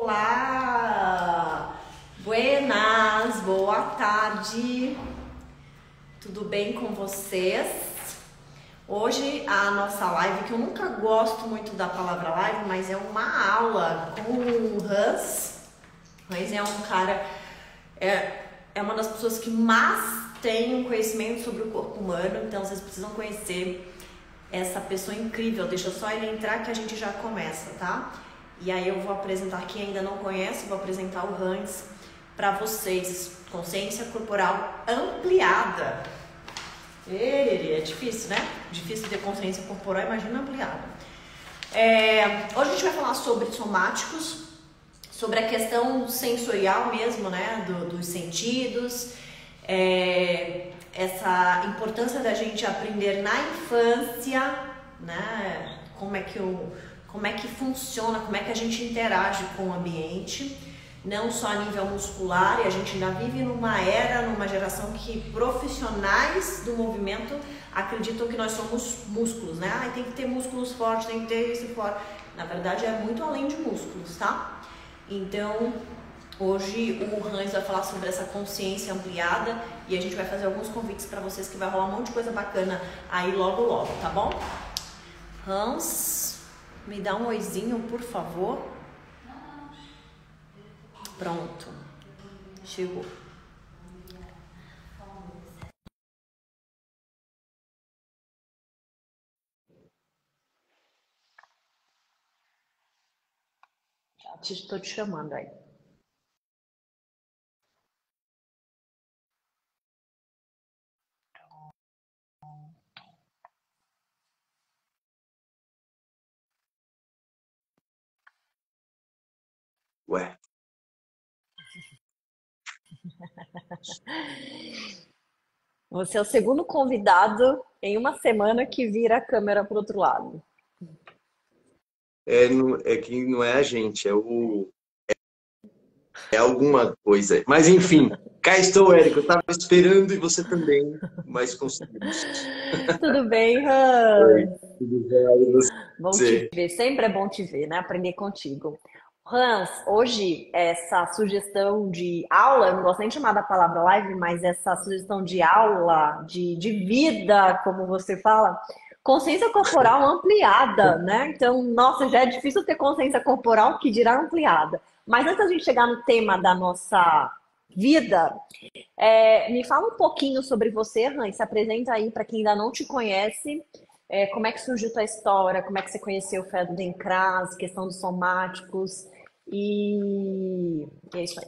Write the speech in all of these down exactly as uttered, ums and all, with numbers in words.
Olá! Buenas, boa tarde! Tudo bem com vocês? Hoje a nossa live, que eu nunca gosto muito da palavra live, mas é uma aula com o Hans. Hans é um cara, é, é uma das pessoas que mais tem um conhecimento sobre o corpo humano, então vocês precisam conhecer essa pessoa incrível. Deixa só ele entrar que a gente já começa, tá? E aí eu vou apresentar, quem ainda não conhece, vou apresentar o Hans para vocês. Consciência corporal ampliada. Ele é difícil, né? Difícil ter consciência corporal, imagina ampliada. É, hoje a gente vai falar sobre somáticos, sobre a questão sensorial mesmo, né? Do, dos sentidos, é, essa importância da gente aprender na infância, né? Como é que o, como é que funciona, como é que a gente interage com o ambiente. Não só a nível muscular, e a gente ainda vive numa era, numa geração que profissionais do movimento acreditam que nós somos músculos, né? Ah, tem que ter músculos fortes, tem que ter isso forte. Na verdade, é muito além de músculos, tá? Então, hoje o Hans vai falar sobre essa consciência ampliada e a gente vai fazer alguns convites para vocês que vai rolar um monte de coisa bacana aí logo logo, tá bom? Hans, me dá um oizinho, por favor. Pronto, chegou. Já te, estou te chamando aí. Ué. Você é o segundo convidado em uma semana que vira a câmera para o outro lado. É, não- é que não é a gente, é o é alguma coisa. Mas enfim, cá estou, Érico. Eu estava esperando e você também, mas conseguimos. Tudo bem, Oi, Hans? tudo bem, e Bom te você? ver, sempre é bom te ver, né? Aprender contigo. Hans, hoje essa sugestão de aula, eu não gosto nem de chamar da palavra live, mas essa sugestão de aula, de, de vida, como você fala, consciência corporal ampliada, né? Então, nossa, já é difícil ter consciência corporal, que dirá ampliada. Mas antes da gente chegar no tema da nossa vida, é, me fala um pouquinho sobre você, Hans, se apresenta aí para quem ainda não te conhece. É, como é que surgiu tua história? Como é que você conheceu o Feldenkrais, questão dos somáticos? E, e é isso aí.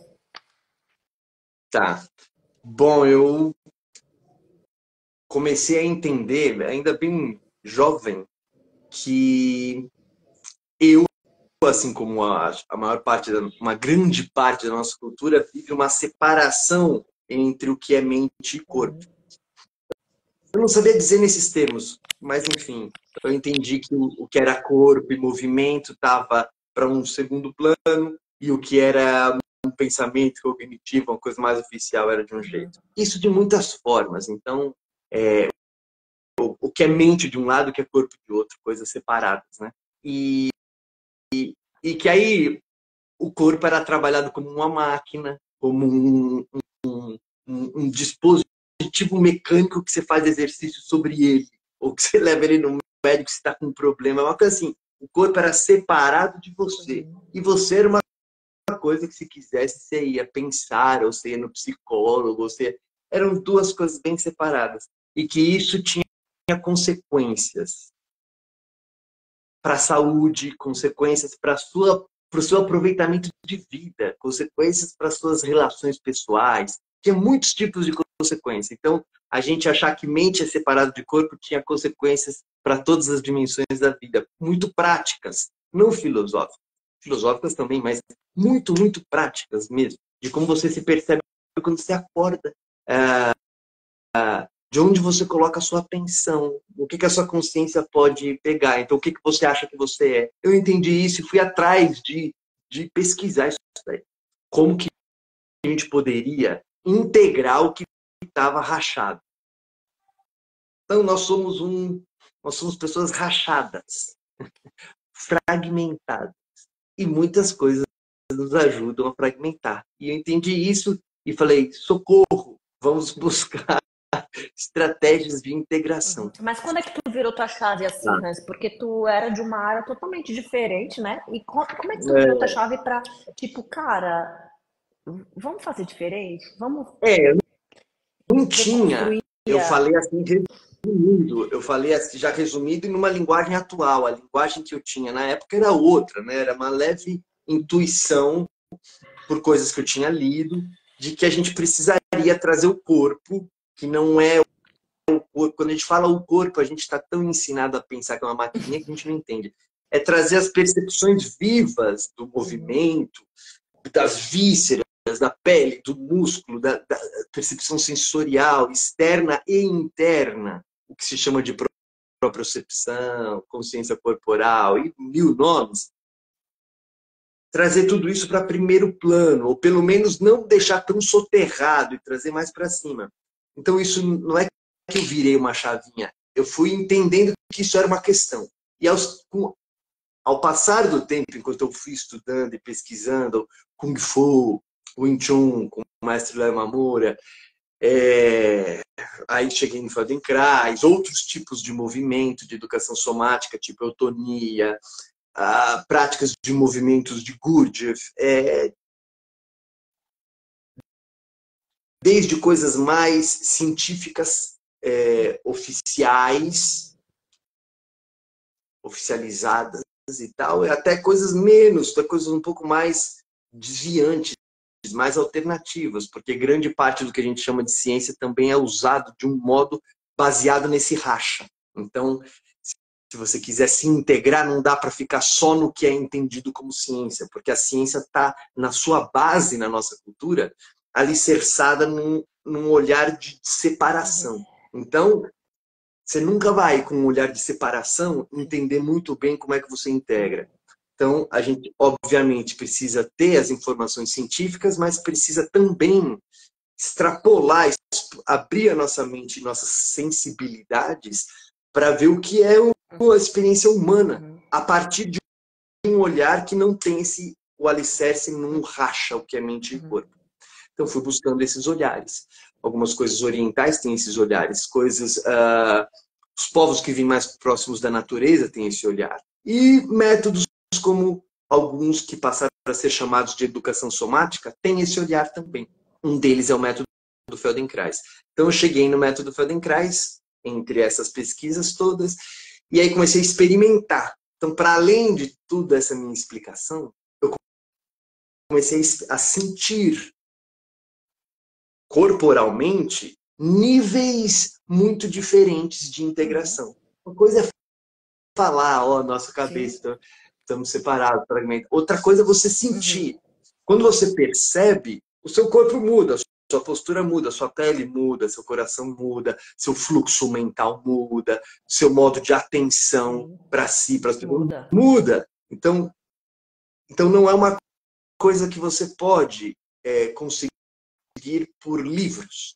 Tá. Bom, eu comecei a entender, ainda bem jovem, que eu, assim como a, a maior parte, da, uma grande parte da nossa cultura, vive uma separação entre o que é mente e corpo. Eu não sabia dizer nesses termos, mas enfim, eu entendi que o, o que era corpo e movimento estava para um segundo plano e o que era um pensamento cognitivo, uma coisa mais oficial, era de um jeito. Isso de muitas formas. Então, é, o, o que é mente de um lado, o que é corpo de outro, coisas separadas, né? E, e que aí o corpo era trabalhado como uma máquina, como um, um, um dispositivo mecânico que você faz exercício sobre ele, ou que você leva ele no médico se está com um problema. É uma coisa assim, o corpo era separado de você. E você era uma coisa que, se quisesse, você ia pensar, ou você ia no psicólogo, ou você... Eram duas coisas bem separadas. E que isso tinha consequências para a saúde, consequências para sua para o seu aproveitamento de vida, consequências para suas relações pessoais. Tinha muitos tipos de consequências. Então, a gente achar que mente é separado de corpo tinha consequências para todas as dimensões da vida, muito práticas, não filosóficas. Filosóficas também, mas muito, muito práticas mesmo, de como você se percebe quando você acorda. Ah, de onde você coloca a sua atenção, o que, que a sua consciência pode pegar. Então, o que, que você acha que você é? Eu entendi isso e fui atrás de, de pesquisar isso daí. Como que a gente poderia integrar o que estava rachado. Então, nós somos um, nós somos pessoas rachadas, fragmentadas, e muitas coisas nos ajudam a fragmentar. E eu entendi isso e falei, socorro, vamos buscar estratégias de integração. Mas quando é que tu virou tua chave assim, Tá. Hans? Porque tu era de uma área totalmente diferente, né? E co- como é que tu virou tua chave pra, tipo, cara, vamos fazer diferente? Vamos É, eu não tinha. reconstruir Eu a... falei assim, resumindo, eu falei assim, já resumido e numa linguagem atual. A linguagem que eu tinha na época era outra, né? Era uma leve intuição por coisas que eu tinha lido, de que a gente precisaria trazer o corpo, que não é o corpo. Quando a gente fala o corpo, a gente está tão ensinado a pensar que é uma maquininha que a gente não entende. É trazer as percepções vivas do movimento, das vísceras, da pele, do músculo, da, da percepção sensorial, externa e interna, o que se chama de propriocepção, consciência corporal e mil nomes. Trazer tudo isso para primeiro plano, ou pelo menos não deixar tão soterrado e trazer mais para cima. Então isso não é que eu virei uma chavinha, eu fui entendendo que isso era uma questão. E aos, com, ao passar do tempo, enquanto eu fui estudando e pesquisando Kung Fu, Wing Chun, com o mestre Léo Mamura, é, aí cheguei no Feldenkrais, outros tipos de movimento, de educação somática, tipo eutonia, ah, práticas de movimentos de Gurdjieff, é, desde coisas mais científicas, é, oficiais, oficializadas e tal, e até coisas menos, até coisas um pouco mais desviantes, mais alternativas, porque grande parte do que a gente chama de ciência também é usado de um modo baseado nesse racha. Então, se você quiser se integrar, não dá para ficar só no que é entendido como ciência, porque a ciência está, na sua base, na nossa cultura, alicerçada num, num olhar de separação. Então, você nunca vai, com um olhar de separação, entender muito bem como é que você integra. Então, a gente, obviamente, precisa ter as informações científicas, mas precisa também extrapolar, abrir a nossa mente e nossas sensibilidades para ver o que é a experiência humana, a partir de um olhar que não tem esse, o alicerce num racha, o que é mente e corpo. Então, fui buscando esses olhares. Algumas coisas orientais têm esses olhares, coisas... Uh, os povos que vêm mais próximos da natureza têm esse olhar. E métodos como alguns que passaram a ser chamados de educação somática têm esse olhar também. Um deles é o método do Feldenkrais. Então, eu cheguei no método Feldenkrais, entre essas pesquisas todas, e aí comecei a experimentar. Então, para além de tudo essa minha explicação, eu comecei a sentir corporalmente níveis muito diferentes de integração. Uma coisa é falar, ó, nossa cabeça, sim, estamos separados, fragmentos. Outra coisa é você sentir. Uhum. Quando você percebe, o seu corpo muda, sua postura muda, sua pele muda, seu coração muda, seu fluxo mental muda, seu modo de atenção para si, para as pessoas muda. muda. Então, então não é uma coisa que você pode é, conseguir por livros.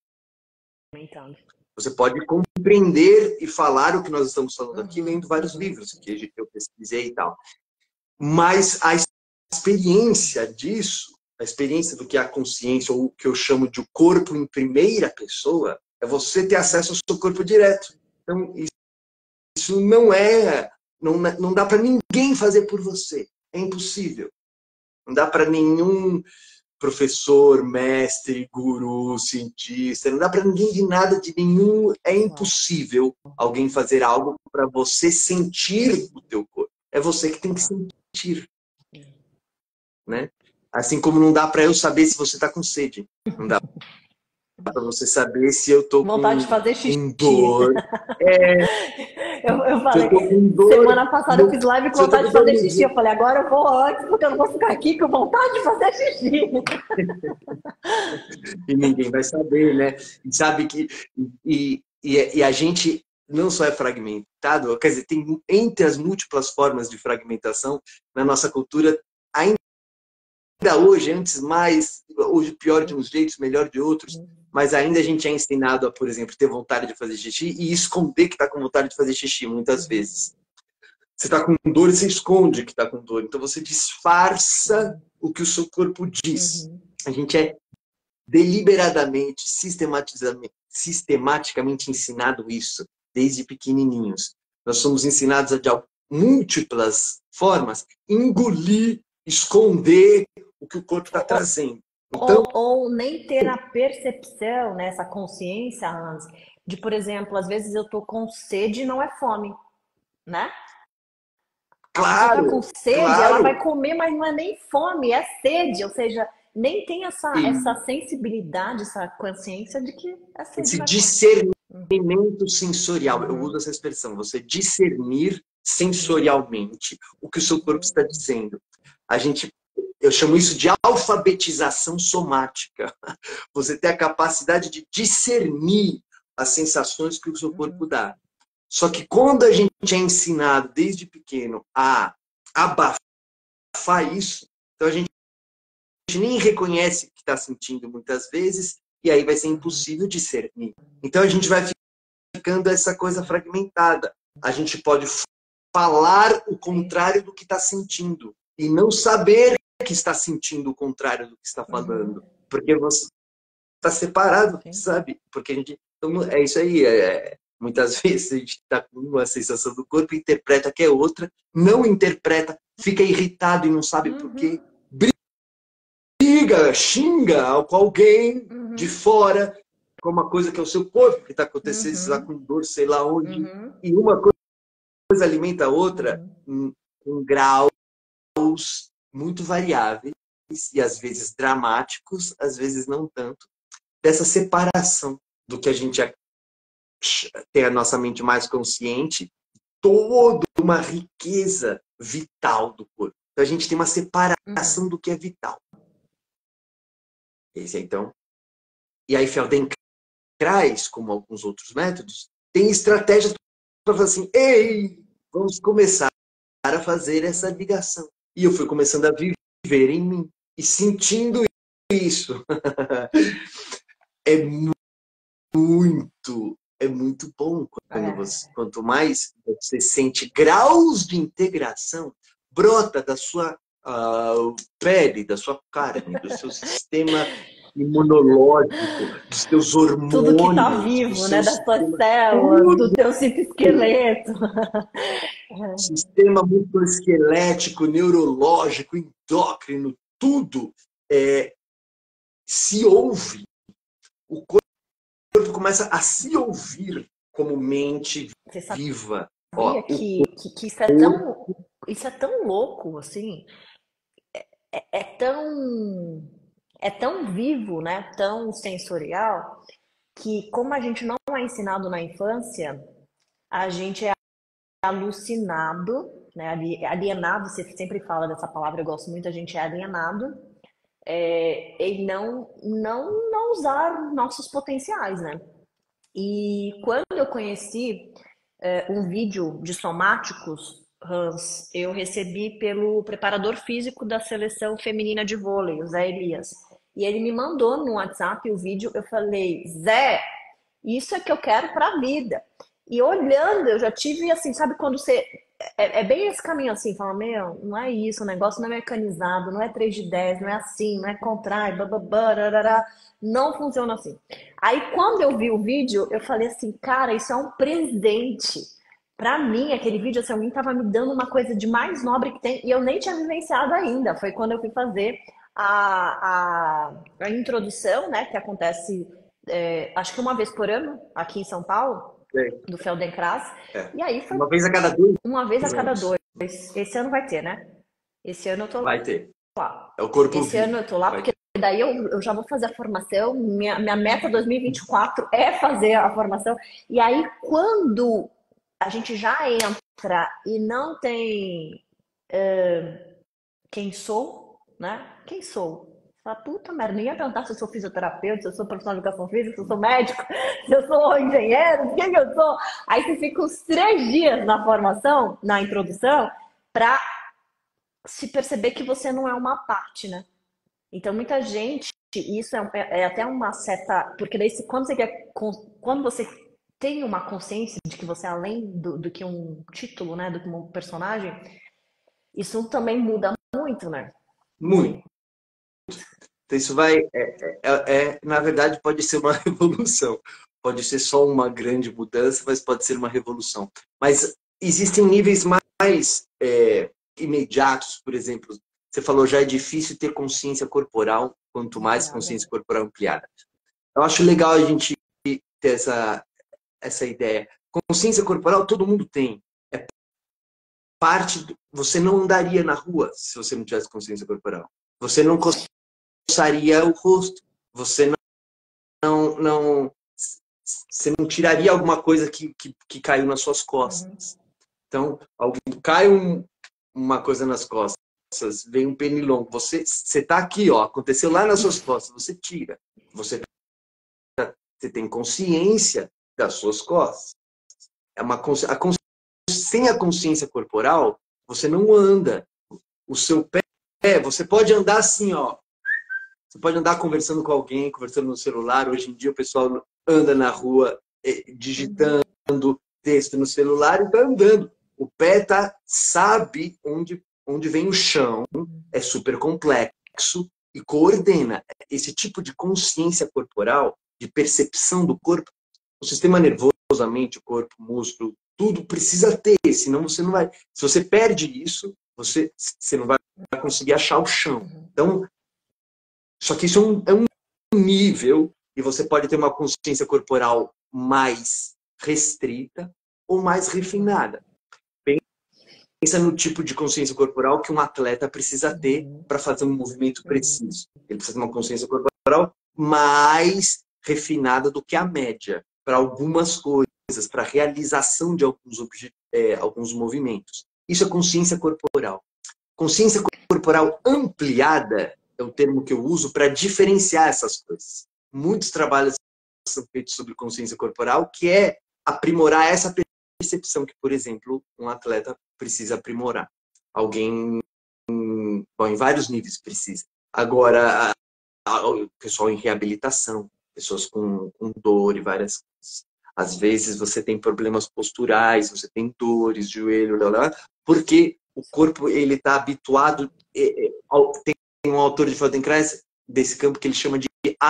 Você pode compreender e falar o que nós estamos falando aqui lendo vários livros que eu pesquisei e tal. Mas a experiência disso, a experiência do que é a consciência, ou o que eu chamo de corpo em primeira pessoa, é você ter acesso ao seu corpo direto. Então, isso não é... Não, não dá para ninguém fazer por você. É impossível. Não dá para nenhum professor, mestre, guru, cientista, não dá para ninguém de nada, de nenhum, é impossível alguém fazer algo para você sentir o teu corpo. É você que tem que sentir, né? Assim como não dá para eu saber se você está com sede, não dá para você saber se eu tô vontade com, de fazer xixi. com dor. É, eu, eu falei, eu dor, semana passada eu fiz live com vontade de fazer xixi. Eu falei, agora eu vou antes, porque eu não vou ficar aqui com vontade de fazer xixi. E ninguém vai saber, né? E sabe que... E, e, e a gente não só é fragmentado, quer dizer, tem entre as múltiplas formas de fragmentação na nossa cultura, ainda hoje, antes mais, hoje pior de uns jeitos, melhor de outros, mas ainda a gente é ensinado a, por exemplo, ter vontade de fazer xixi e esconder que está com vontade de fazer xixi, muitas vezes. Você está com dor e você esconde que está com dor. Então você disfarça o que o seu corpo diz. Uhum. A gente é deliberadamente, sistematicamente, sistematicamente ensinado isso, desde pequenininhos. Nós somos ensinados a, de múltiplas formas, engolir, esconder o que o corpo está trazendo. Então, ou, ou nem ter a percepção, né, essa consciência, Hans, de, por exemplo, às vezes eu tô com sede e não é fome, né? A pessoa tá com claro, sede, ela vai claro, comer, mas não é nem fome, é sede, ou seja, nem tem essa, essa sensibilidade, essa consciência de que é sede, esse não é fome. discernimento sensorial, eu Uhum. uso essa expressão, você discernir Uhum. sensorialmente o que o seu corpo Uhum. está dizendo. A gente, eu chamo isso de alfabetização somática. Você tem a capacidade de discernir as sensações que o seu corpo Uhum. dá. Só que quando a gente é ensinado desde pequeno a abafar isso, então a gente nem reconhece o que está sentindo muitas vezes, e aí vai ser Uhum. impossível discernir. Então a gente vai ficando essa coisa fragmentada. A gente pode falar o contrário do que está sentindo e não saber que está sentindo o contrário do que está falando, Uhum. porque você está separado, Sim. sabe? Porque a gente então, é isso aí. É, muitas vezes a gente está com uma sensação do corpo, interpreta que é outra, não interpreta, fica irritado e não sabe por quê, Uhum. briga, xinga com alguém de Uhum. fora, com uma coisa que é o seu corpo que está acontecendo, sei lá, Uhum. com dor, sei lá onde, Uhum. e uma coisa alimenta a outra Uhum. em, em graus muito variáveis e às vezes dramáticos, às vezes não tanto, dessa separação do que a gente tem a nossa mente mais consciente, toda uma riqueza vital do corpo. Então a gente tem uma Uhum. separação do que é vital. Esse é, então. E aí Feldenkrais, como alguns outros métodos, tem estratégias para falar assim, ei, vamos começar a fazer essa Uhum. ligação. E eu fui começando a viver em mim e sentindo isso. É muito, é muito bom quando É. você, quanto mais você sente graus de integração, brota da sua uh, pele, da sua carne, do seu sistema imunológico, dos seus Tudo que tá hormônios, do vivo, né? seu Das suas sistema, células, tudo, do teu citoesqueleto. sistema musculoesquelético, neurológico, endócrino, tudo é, se ouve. O corpo começa a se ouvir como mente Você viva. sabia Ó, o que, que, que isso é corpo, tão, isso é tão louco, assim? É, é tão, é tão vivo, né? Tão sensorial, que como a gente não é ensinado na infância, a gente é alucinado, né? Alienado, você sempre fala dessa palavra, eu gosto muito, a gente é alienado é, em não, não, não usar nossos potenciais, né? E quando eu conheci é, um vídeo de somáticos, Hans, eu recebi pelo preparador físico da seleção feminina de vôlei, o Zé Elias. E ele me mandou no WhatsApp o vídeo, eu falei, Zé, isso é que eu quero para a vida. E olhando, eu já tive assim, sabe quando você. É, é bem esse caminho assim, fala, meu, não é isso, o negócio não é mecanizado, não é três de dez, não é assim, não é contrário, bababá, rarará, não funciona assim. Aí quando eu vi o vídeo, eu falei assim, cara, isso é um presente. Pra mim, aquele vídeo, assim, alguém tava me dando uma coisa de mais nobre que tem, e eu nem tinha vivenciado ainda. Foi quando eu fui fazer a, a, a introdução, né, que acontece é, acho que uma vez por ano, aqui em São Paulo, do Feldenkrais. é, E aí foi uma vez a cada dois uma vez a cada anos dois. Esse ano vai ter, né? Esse ano eu tô vai ter. lá. É o corpo Esse ano vivo. eu tô lá Vai porque ter. daí eu, eu já vou fazer a formação. Minha, minha meta dois mil e vinte e quatro é fazer a formação. E aí, quando a gente já entra e não tem uh, quem sou, né? Quem sou? Fala, puta merda, ninguém ia perguntar se eu sou fisioterapeuta, se eu sou profissional de educação física, se eu sou médico, se eu sou engenheiro, o que, que eu sou? Aí você fica uns três dias na formação, na introdução, pra se perceber que você não é uma parte, né? Então, muita gente, isso é, é, é até uma certa. Porque daí, quando você quer. Quando você tem uma consciência de que você é além do, do que um título, né? Do que um personagem, isso também muda muito, né? Muito. Então isso vai, é, é, é, na verdade, pode ser uma revolução. Pode ser só uma grande mudança, mas pode ser uma revolução. Mas existem níveis mais é, imediatos, por exemplo. Você falou, já é difícil ter consciência corporal, quanto mais consciência corporal ampliada. Eu acho legal a gente ter essa, essa ideia. Consciência corporal todo mundo tem. É parte. Do... Você não andaria na rua se você não tivesse consciência corporal. Você não coçaria o rosto. Você não, não, não, você não tiraria alguma coisa que, que, que caiu nas suas costas. Então, alguém cai um, uma coisa nas costas, vem um pernilongo. Você está aqui, ó, aconteceu lá nas suas costas, você tira. Você, você tem consciência das suas costas. É uma consci... a consci... Sem a consciência corporal, você não anda. O seu pé, você pode andar assim, ó. Você pode andar conversando com alguém, conversando no celular. Hoje em dia o pessoal anda na rua digitando texto no celular e está andando. O pé tá, sabe onde, onde vem o chão, é super complexo e coordena. Esse tipo de consciência corporal, de percepção do corpo, o sistema nervoso, a mente, o corpo, o músculo, tudo precisa ter, senão você não vai... Se você perde isso, você, você não vai conseguir achar o chão. Então, só que isso é um, é um nível e você pode ter uma consciência corporal mais restrita ou mais refinada. Pensa no tipo de consciência corporal que um atleta precisa ter para fazer um movimento preciso. Ele precisa ter uma consciência corporal mais refinada do que a média para algumas coisas, para a realização de alguns, é, alguns movimentos. Isso é consciência corporal. Consciência corporal ampliada é o termo que eu uso para diferenciar essas coisas. Muitos trabalhos são feitos sobre consciência corporal, que é aprimorar essa percepção que, por exemplo, um atleta precisa aprimorar. Alguém, bom, em vários níveis precisa. Agora, o pessoal em reabilitação, pessoas com, com dor e várias coisas. Às vezes você tem problemas posturais, você tem dores, joelho, blá, blá, porque o corpo ele está habituado. É, é, tem um autor de Feldenkrais desse campo que ele chama de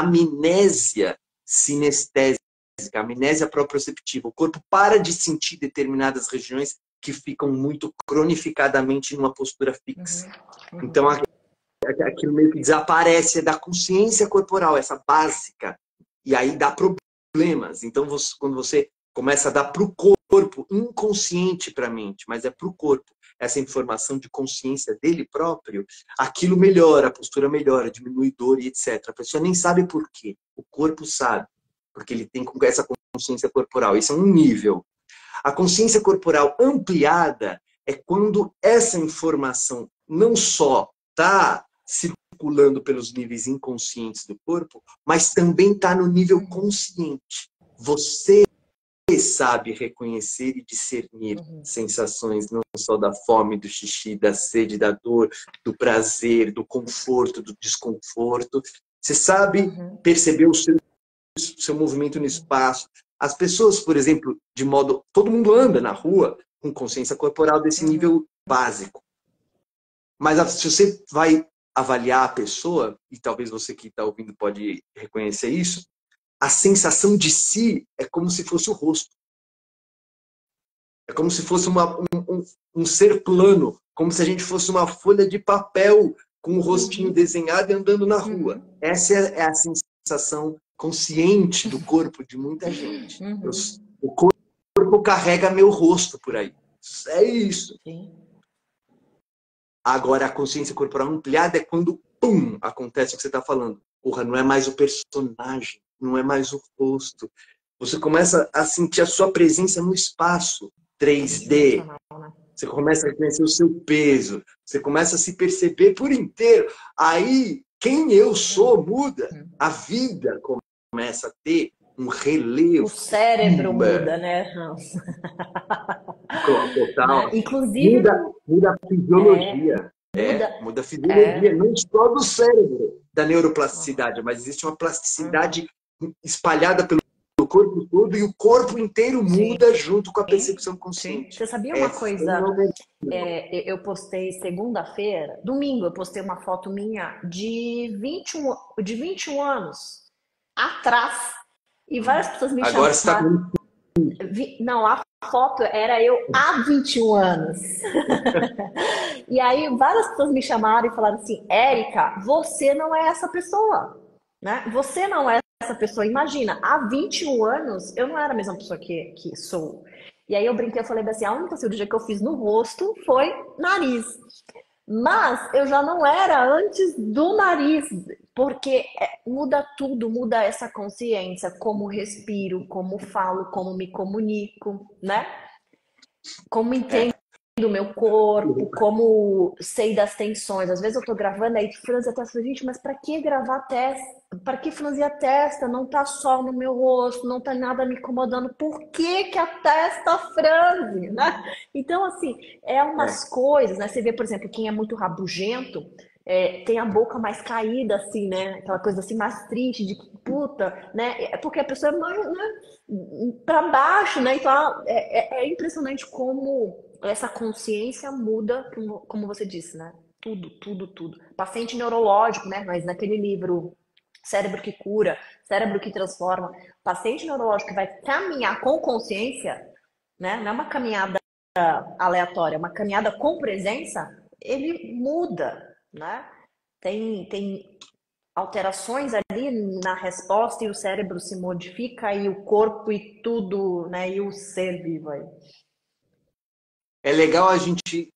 amnésia sinestésica, amnésia proprioceptiva. O corpo para de sentir determinadas regiões que ficam muito cronificadamente numa postura fixa. Uhum. Uhum. Então, aquilo meio que desaparece, é da consciência corporal, essa básica, e aí dá problemas. Então, você, quando você começa a dar para o corpo, inconsciente para a mente, mas é para o corpo, essa informação de consciência dele próprio, aquilo melhora, a postura melhora, diminui dor e etcétera. A pessoa nem sabe por quê. O corpo sabe, porque ele tem essa consciência corporal. Isso é um nível. A consciência corporal ampliada é quando essa informação não só está circulando pelos níveis inconscientes do corpo, mas também está no nível consciente. Você sabe reconhecer e discernir uhum. sensações não só da fome, do xixi, da sede, da dor, do prazer, do conforto, do desconforto. Você sabe uhum. perceber o seu, o seu movimento no espaço. As pessoas, por exemplo, de modo... Todo mundo anda na rua com consciência corporal desse uhum. nível básico. Mas se você vai avaliar a pessoa, e talvez você que está ouvindo pode reconhecer isso, a sensação de si é como se fosse o rosto. É como se fosse uma, um, um, um ser plano, como se a gente fosse uma folha de papel com o rostinho desenhado e andando na rua. Essa é a sensação consciente do corpo de muita gente. Eu, o corpo carrega meu rosto por aí. É isso. Agora, a consciência corporal ampliada é quando, pum, acontece o que você está falando. Porra, não é mais o personagem. Não é mais o rosto. Você começa a sentir a sua presença no espaço três D. Você começa a reconhecer o seu peso. Você começa a se perceber por inteiro. Aí, quem eu sou muda. A vida começa a ter um relevo. O cérebro muda, né? Total. Inclusive... Muda, muda a fisiologia. É, muda, é, muda a fisiologia. É. Não só do cérebro, da neuroplasticidade, mas existe uma plasticidade espalhada pelo corpo todo e o corpo inteiro muda Sim. junto com a Sim. percepção Sim. consciente. Você sabia É uma coisa? fenomenal. É, eu postei segunda-feira, domingo, eu postei uma foto minha de vinte e um, de vinte e um anos atrás. E várias pessoas me Agora você está chamaram. com... Vi- Não, a foto era eu há vinte e um anos. E aí várias pessoas me chamaram e falaram assim: Érica, você não é essa pessoa, né? Você não é essa pessoa. Imagina, há vinte e um anos eu não era a mesma pessoa que, que sou. E aí eu brinquei, eu falei assim: a única cirurgia que eu fiz no rosto foi nariz. Mas eu já não era antes do nariz, porque é, muda tudo, muda essa consciência, como respiro, como falo, como me comunico, né? Como entendo É. o meu corpo, como sei das tensões. Às vezes eu tô gravando aí franze a testa, gente, mas para que gravar a testa? Para que franzir a testa? Não tá sol no meu rosto, não tá nada me incomodando. Por que que a testa franze, né? Então, assim, é É. umas coisas, né? Você vê, por exemplo, quem é muito rabugento, é, tem a boca mais caída, assim, né? Aquela coisa assim mais triste, de que puta, né? É porque a pessoa é mais, né? Para baixo, né? Então, é, é, é impressionante como essa consciência muda, como, como você disse, né? Tudo, tudo, tudo. Paciente neurológico, né? Mas naquele livro Cérebro que Cura, Cérebro que Transforma, paciente neurológico que vai caminhar com consciência, né? Não é uma caminhada aleatória, é uma caminhada com presença, ele muda, né? Tem, tem alterações ali na resposta e o cérebro se modifica e o corpo e tudo, né? E o ser vivo aí. É legal a gente...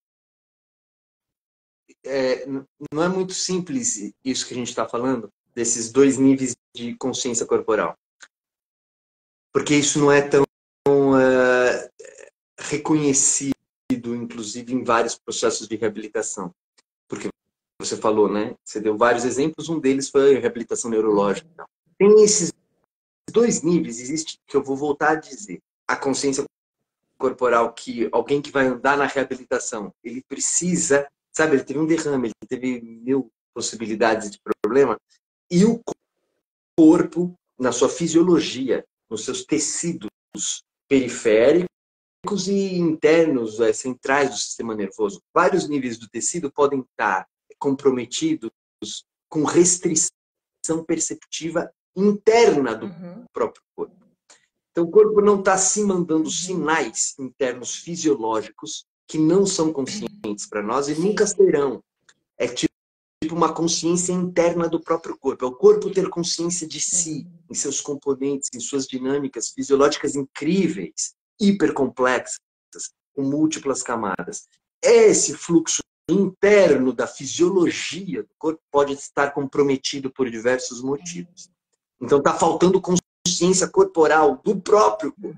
É, não é muito simples isso que a gente está falando, desses dois níveis de consciência corporal. Porque isso não é tão uh, reconhecido, inclusive, em vários processos de reabilitação. Porque você falou, né? Você deu vários exemplos, um deles foi a reabilitação neurológica. Tem esses dois níveis, existe, que eu vou voltar a dizer. A consciência corporal, que alguém que vai andar na reabilitação, ele precisa, sabe, ele teve um derrame, ele teve mil possibilidades de problema, e o corpo, na sua fisiologia, nos seus tecidos periféricos e internos, é, centrais do sistema nervoso. Vários níveis do tecido podem estar comprometidos com restrição perceptiva interna do Uhum. próprio corpo. Então, o corpo não está se mandando Uhum. sinais internos fisiológicos que não são conscientes para nós e Sim. nunca serão. É tipo uma consciência interna do próprio corpo. É o corpo ter consciência de si, Uhum. em seus componentes, em suas dinâmicas fisiológicas incríveis, hipercomplexas, com múltiplas camadas. Esse fluxo interno da fisiologia do corpo pode estar comprometido por diversos motivos. Então, está faltando consciência corporal do próprio corpo.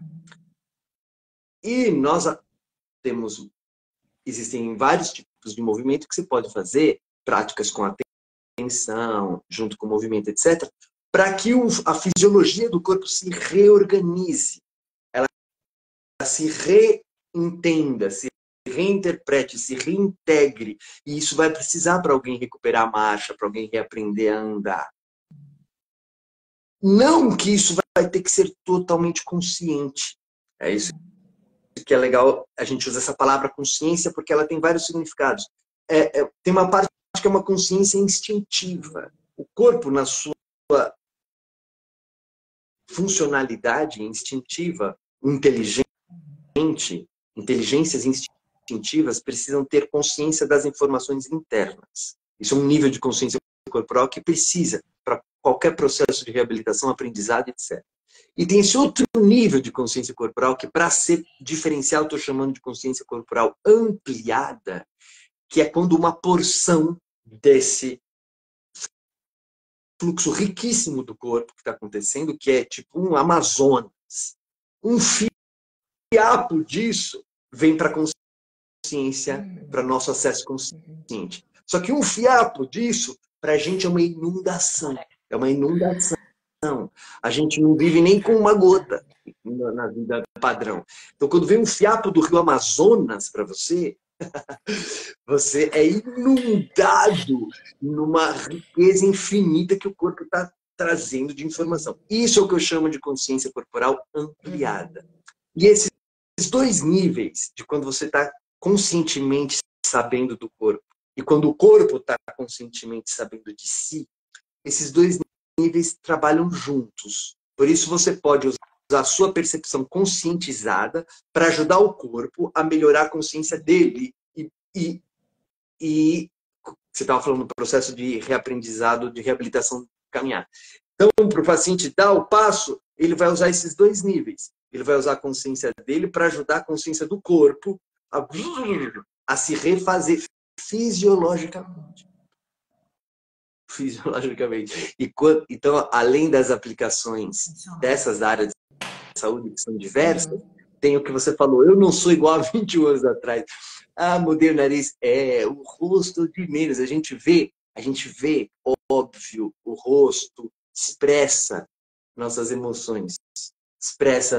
E nós temos, existem vários tipos de movimento que você pode fazer, práticas com atenção, junto com o movimento, etcétera, para que o, a fisiologia do corpo se reorganize, ela se reentenda, se reinterprete, se reintegre. E isso vai precisar para alguém recuperar a marcha, para alguém reaprender a andar. Não que isso vai ter que ser totalmente consciente. É isso que é legal, a gente usa essa palavra consciência porque ela tem vários significados. É, é, tem uma parte que é uma consciência instintiva. O corpo, na sua funcionalidade instintiva, inteligente, inteligências instintivas precisam ter consciência das informações internas. Isso é um nível de consciência corporal que precisa para qualquer processo de reabilitação, aprendizado, etcétera. E tem esse outro nível de consciência corporal que, para ser diferencial, eu estou chamando de consciência corporal ampliada, que é quando uma porção desse fluxo riquíssimo do corpo que está acontecendo, que é tipo um Amazonas, um fiapo disso vem para a consciência, para nosso acesso consciente. Só que um fiapo disso, para a gente, é uma inundação. É uma inundação. A gente não vive nem com uma gota na vida padrão. Então, quando vem um fiapo do rio Amazonas para você, você é inundado numa riqueza infinita que o corpo está trazendo de informação. Isso é o que eu chamo de consciência corporal ampliada. E esses dois níveis, de quando você está conscientemente sabendo do corpo e quando o corpo está conscientemente sabendo de si, esses dois níveis trabalham juntos. Por isso você pode usar a sua percepção conscientizada para ajudar o corpo a melhorar a consciência dele. E, e, e você estava falando do processo de reaprendizado, de reabilitação caminhar. Então, para o paciente dar o passo, ele vai usar esses dois níveis. Ele vai usar a consciência dele para ajudar a consciência do corpo a, a se refazer fisiologicamente. Fisiologicamente. E, então, além das aplicações dessas áreas de saúde, que são diversas, tem o que você falou, eu não sou igual a vinte anos atrás. Ah, mudei o nariz. É, o rosto de menos. A gente vê, a gente vê, óbvio, o rosto expressa nossas emoções, expressa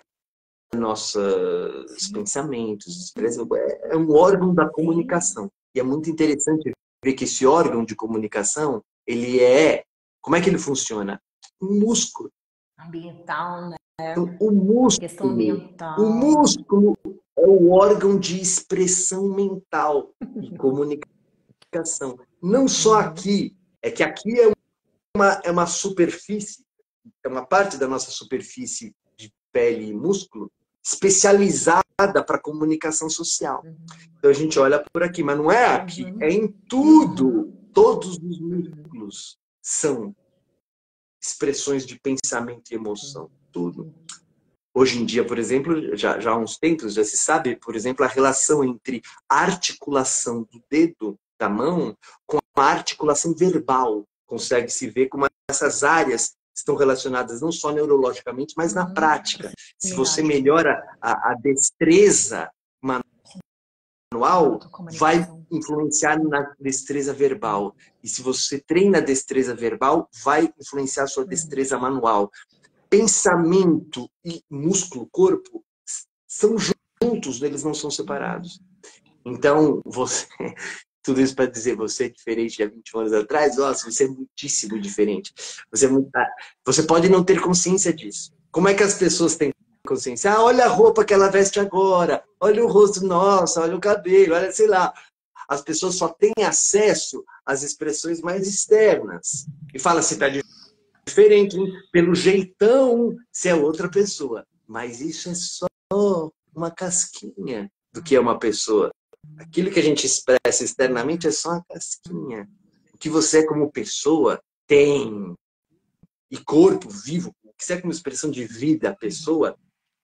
nossos pensamentos, expressa, é um órgão da comunicação. E é muito interessante ver que esse órgão de comunicação, ele é, como é que ele funciona? Um músculo. Ambiental, né? Então, o músculo, questão ambiental. O músculo é o órgão de expressão mental e comunicação. Não só aqui, é que aqui é uma, é uma superfície, é uma parte da nossa superfície de pele e músculo especializada para comunicação social. Então a gente olha por aqui, mas não é aqui, é em tudo. Todos os músculos são expressões de pensamento e emoção, tudo. Hoje em dia, por exemplo, já, já há uns tempos, já se sabe, por exemplo, a relação entre a articulação do dedo da mão com a articulação verbal. Consegue-se ver como essas áreas estão relacionadas não só neurologicamente, mas na prática. Se você melhora a, a destreza manual, vai influenciar na destreza verbal. E se você treina a destreza verbal, vai influenciar a sua destreza manual. Pensamento e músculo, corpo, são juntos, eles não são separados. Então, você, tudo isso para dizer, você é diferente de há vinte anos atrás, nossa, você é muitíssimo diferente. Você, é muito, você pode não ter consciência disso. Como é que as pessoas têm consciência? Ah, olha a roupa que ela veste agora, olha o rosto, nossa, olha o cabelo, olha, sei lá. As pessoas só têm acesso às expressões mais externas. E fala se está diferente, hein? Pelo jeitão, se é outra pessoa. Mas isso é só uma casquinha do que é uma pessoa. Aquilo que a gente expressa externamente é só uma casquinha. O que você é como pessoa tem. E corpo vivo, o que você é como expressão de vida, a pessoa,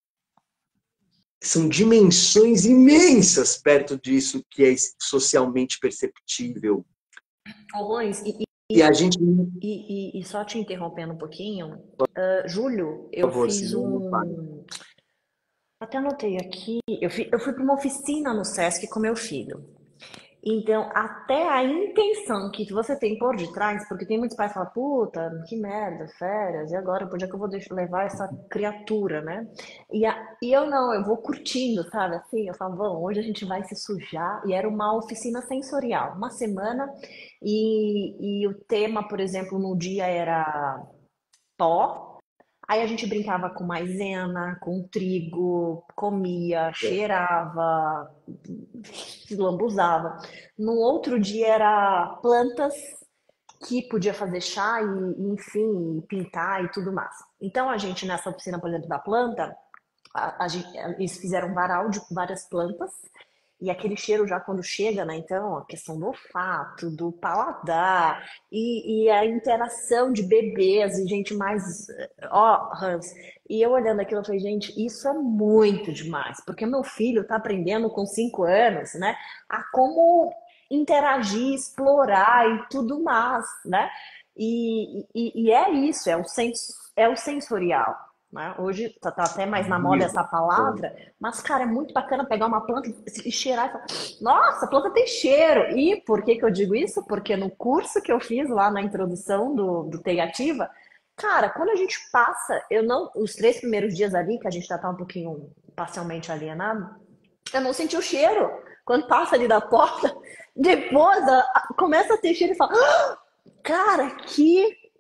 são dimensões imensas perto disso que é socialmente perceptível. Luiz, e, e, e a gente... E, e, e só te interrompendo um pouquinho, uh, Júlio, eu favor, fiz um... Até anotei aqui, eu fui, eu fui para uma oficina no Sesc com meu filho. Então, até a intenção que você tem por detrás, porque tem muitos pais que falam, puta, que merda, férias, e agora, por onde é que eu vou deixar, levar essa criatura, né? E, a, e eu não, eu vou curtindo, sabe? Assim, eu falo, bom, hoje a gente vai se sujar. E era uma oficina sensorial, uma semana, e, e o tema, por exemplo, no dia era pó. Aí a gente brincava com maisena, com trigo, comia, cheirava, se lambuzava. No outro dia era plantas que podia fazer chá e, enfim, pintar e tudo mais. Então a gente, nessa oficina, por exemplo, da planta, a, a gente, eles fizeram um varal de várias plantas. E aquele cheiro já quando chega, né? Então, a questão do olfato, do paladar e, e a interação de bebês e gente mais... Ó, Hans. E eu olhando aquilo, eu falei, gente, isso é muito demais. Porque meu filho tá aprendendo com cinco anos, né? A como interagir, explorar e tudo mais, né? E, e, e é isso, é o, sens, é o sensorial. Né? Hoje tá, tá até mais na moda essa palavra, mas, cara, é muito bacana pegar uma planta e cheirar e falar, nossa, a planta tem cheiro. E por que que eu digo isso? Porque no curso que eu fiz lá na introdução do, do T I Ativa, cara, quando a gente passa, eu não, os três primeiros dias ali, que a gente já tá um pouquinho parcialmente alienado, eu não senti o cheiro. Quando passa ali da porta, depois a, a, começa a ter cheiro e fala, ah, cara, que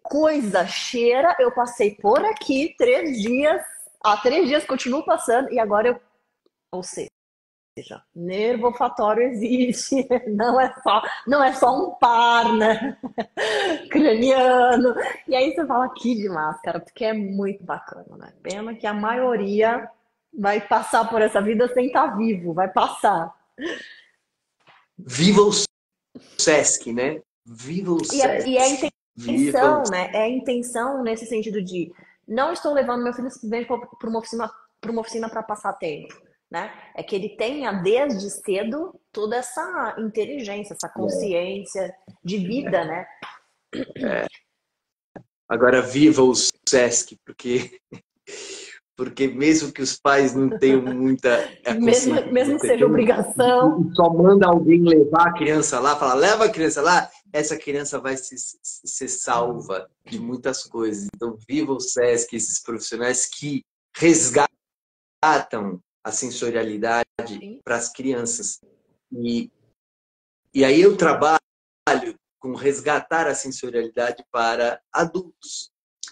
coisa cheira, eu passei por aqui três dias, há três dias continuo passando e agora eu, ou seja, nervo olfatório existe, não é só, não é só um par, né? Craniano. E aí você fala aqui de máscara, porque é muito bacana, né? Pena que a maioria vai passar por essa vida sem estar vivo, vai passar. Viva o Sesc, né? Viva o E é, e é a Sesc. Viva o... intenção, né? É a intenção nesse sentido de não estou levando meu filho simplesmente para uma oficina para uma oficina para passar tempo, né? É que ele tenha desde cedo toda essa inteligência, essa consciência de vida, né? É. Agora viva o Sesc, porque porque mesmo que os pais não tenham muita a Mesmo, consciência que mesmo que você seja tem, obrigação. e só manda alguém levar a criança lá, fala, leva a criança lá, essa criança vai se, ser salva de muitas coisas. Então, viva o Sesc, esses profissionais que resgatam a sensorialidade para as crianças. E, e aí eu trabalho com resgatar a sensorialidade para adultos.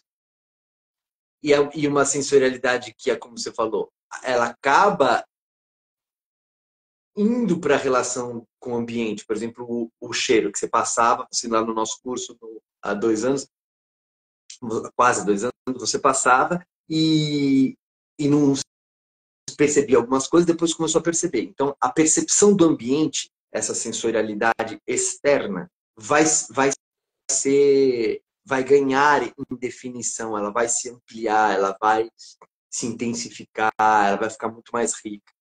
E, é, e uma sensorialidade que é, como você falou, ela acaba indo para a relação com o ambiente. Por exemplo, o, o cheiro que você passava, assim, lá no nosso curso no, há dois anos, quase dois anos, você passava e, e não percebia algumas coisas, depois começou a perceber. Então, a percepção do ambiente, essa sensorialidade externa, vai, vai ser, vai ganhar em definição, ela vai se ampliar, ela vai se intensificar, ela vai ficar muito mais rica.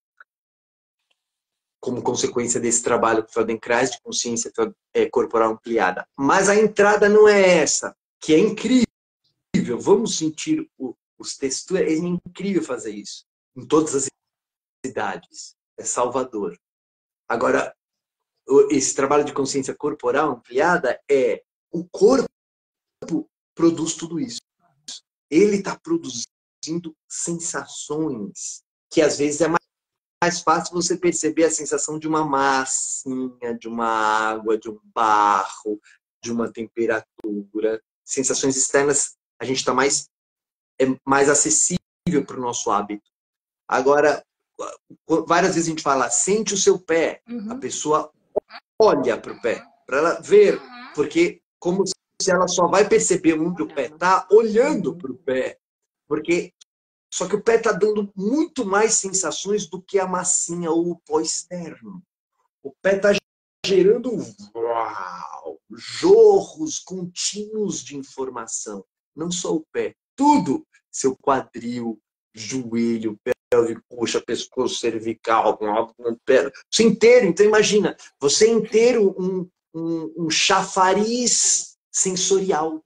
Como consequência desse trabalho do Feldenkrais de consciência corporal ampliada. Mas a entrada não é essa, que é incrível. Vamos sentir o, os texturas, é incrível fazer isso em todas as idades. É salvador. Agora, esse trabalho de consciência corporal ampliada é o corpo produz tudo isso. Ele está produzindo sensações que às vezes é mais mais fácil você perceber a sensação de uma massinha, de uma água, de um barro, de uma temperatura. Sensações externas, a gente está mais, é mais acessível para o nosso hábito. Agora, várias vezes a gente fala, sente o seu pé. Uhum. A pessoa olha para o pé, para ela ver, porque como se ela só vai perceber onde o pé está olhando para o pé. Porque só que o pé está dando muito mais sensações do que a massinha ou o pó externo. O pé está gerando uau, jorros contínuos de informação. Não só o pé, tudo. Seu quadril, joelho, pelve, coxa, pescoço, cervical, perna, você inteiro. Então imagina, você inteiro um, um, um chafariz sensorial.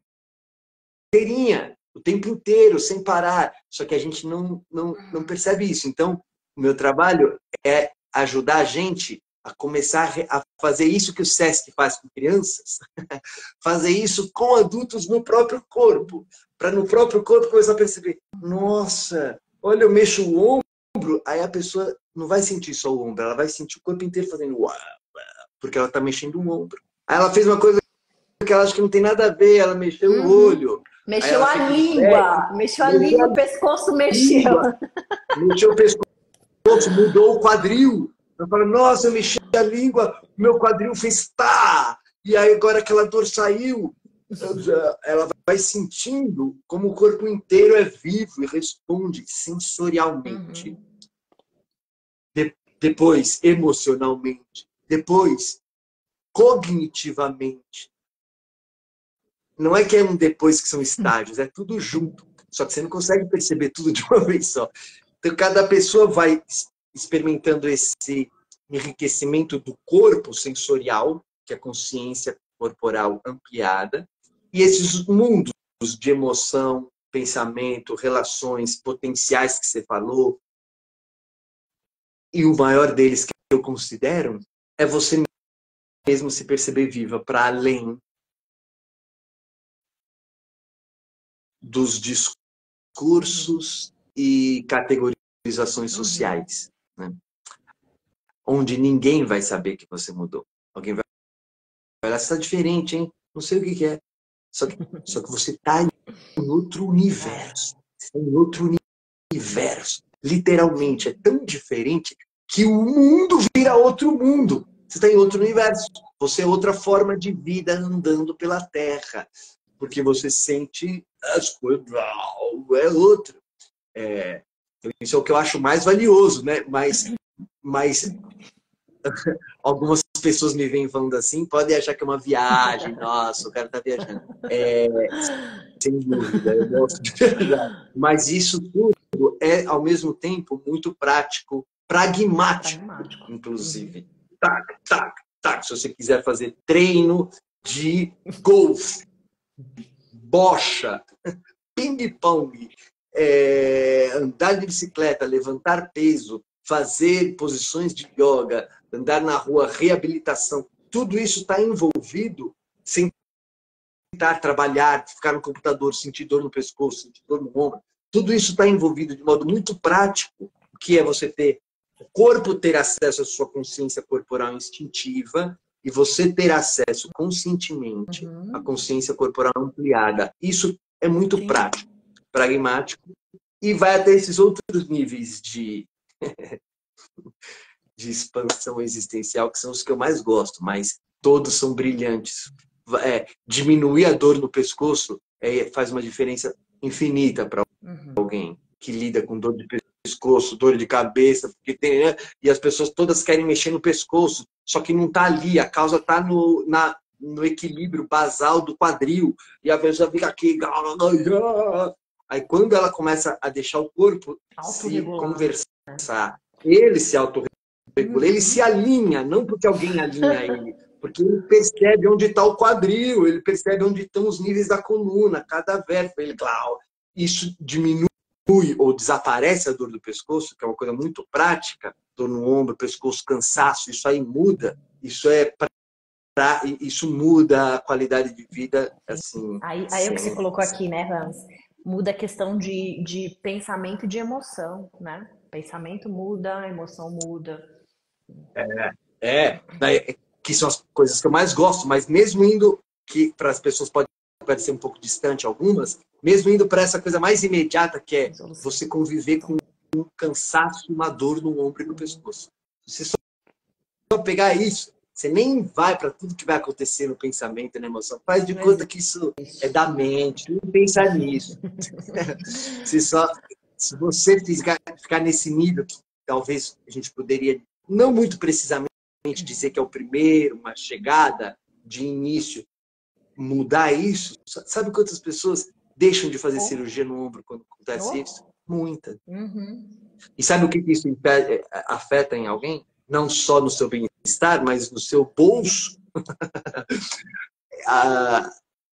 Inteirinha. O tempo inteiro, sem parar. Só que a gente não, não, não percebe isso. Então, o meu trabalho é ajudar a gente a começar a fazer isso que o Sesc faz com crianças, fazer isso com adultos no próprio corpo, para no próprio corpo começar a perceber, nossa, olha, eu mexo o ombro, aí a pessoa não vai sentir só o ombro, ela vai sentir o corpo inteiro fazendo uau, porque ela está mexendo o ombro. Aí ela fez uma coisa que ela acha que não tem nada a ver, ela mexeu uhum. o olho. Mexeu a língua, mexeu a língua, o pescoço mexeu. Mexeu o pescoço, mudou o quadril. Eu falo, nossa, eu mexi a língua, meu quadril fez tá! E aí agora aquela dor saiu. Ela vai sentindo como o corpo inteiro é vivo e responde sensorialmente. Uhum. De, depois, emocionalmente. Depois, cognitivamente. Não é que é um depois que são estágios, é tudo junto. Só que você não consegue perceber tudo de uma vez só. Então, cada pessoa vai experimentando esse enriquecimento do corpo sensorial, que é a consciência corporal ampliada, e esses mundos de emoção, pensamento, relações, potenciais que você falou. E o maior deles que eu considero é você mesmo se perceber viva para além dos discursos e categorizações sociais, né? Onde ninguém vai saber que você mudou. Alguém vai falar, você está diferente, hein? Não sei o que é. Só que, só que você está em outro universo. Você tá em outro universo. Literalmente, é tão diferente que o mundo vira outro mundo. Você está em outro universo. Você é outra forma de vida andando pela Terra. Porque você sente as coisas, é outro. É, isso é o que eu acho mais valioso, né? Mas, mas algumas pessoas me vêm falando assim, podem achar que é uma viagem. Nossa, o cara tá viajando. É, sem dúvida, eu gosto de viajar. Mas isso tudo é, ao mesmo tempo, muito prático, pragmático, Pragmático. inclusive. Tac, tac, tac. Se você quiser fazer treino de golfe, bocha, ping-pong, é, andar de bicicleta, levantar peso, fazer posições de yoga, andar na rua, reabilitação, tudo isso está envolvido sem tentar trabalhar, ficar no computador, sentir dor no pescoço, sentir dor no ombro. Tudo isso está envolvido de modo muito prático, que é você ter o corpo ter acesso à sua consciência corporal instintiva e você ter acesso conscientemente Uhum. à consciência corporal ampliada. Isso é muito Sim. prático, pragmático e vai até esses outros níveis de, de expansão existencial que são os que eu mais gosto, mas todos são brilhantes. É, diminuir a dor no pescoço é, faz uma diferença infinita para Uhum. alguém que lida com dor de pescoço, dor de cabeça, porque tem, né? E as pessoas todas querem mexer no pescoço, só que não está ali, a causa está no, na, no equilíbrio basal do quadril, e a pessoa fica aqui, aí quando ela começa a deixar o corpo se conversar, ele se autorregula, Uhum. ele se alinha, não porque alguém alinha ele, porque ele percebe onde está o quadril, ele percebe onde estão os níveis da coluna, cada vértebra, ele, claro, isso diminui ou desaparece a dor do pescoço, que é uma coisa muito prática, dor no ombro, pescoço, cansaço, isso aí muda, isso é pra, isso muda a qualidade de vida, assim. Aí, aí é o que você colocou aqui, né, Hans? Muda a questão de, de pensamento e de emoção, né? Pensamento muda, emoção muda. É, é, que são as coisas que eu mais gosto, mas mesmo indo, que para as pessoas pode parecer um pouco distante algumas, mesmo indo para essa coisa mais imediata, que é você conviver com um cansaço, uma dor no ombro e no pescoço. Você só pegar isso, você nem vai para tudo que vai acontecer no pensamento e na emoção. Faz de conta que isso é da mente, não pensa nisso. Se, só, se você ficar, ficar nesse nível, que talvez a gente poderia, não muito precisamente, dizer que é o primeiro, uma chegada de início, mudar isso. Sabe quantas pessoas deixam de fazer oh. cirurgia no ombro quando acontece oh. isso? Muita. Uhum. E sabe o que isso afeta em alguém? Não só no seu bem-estar, mas no seu bolso. ah,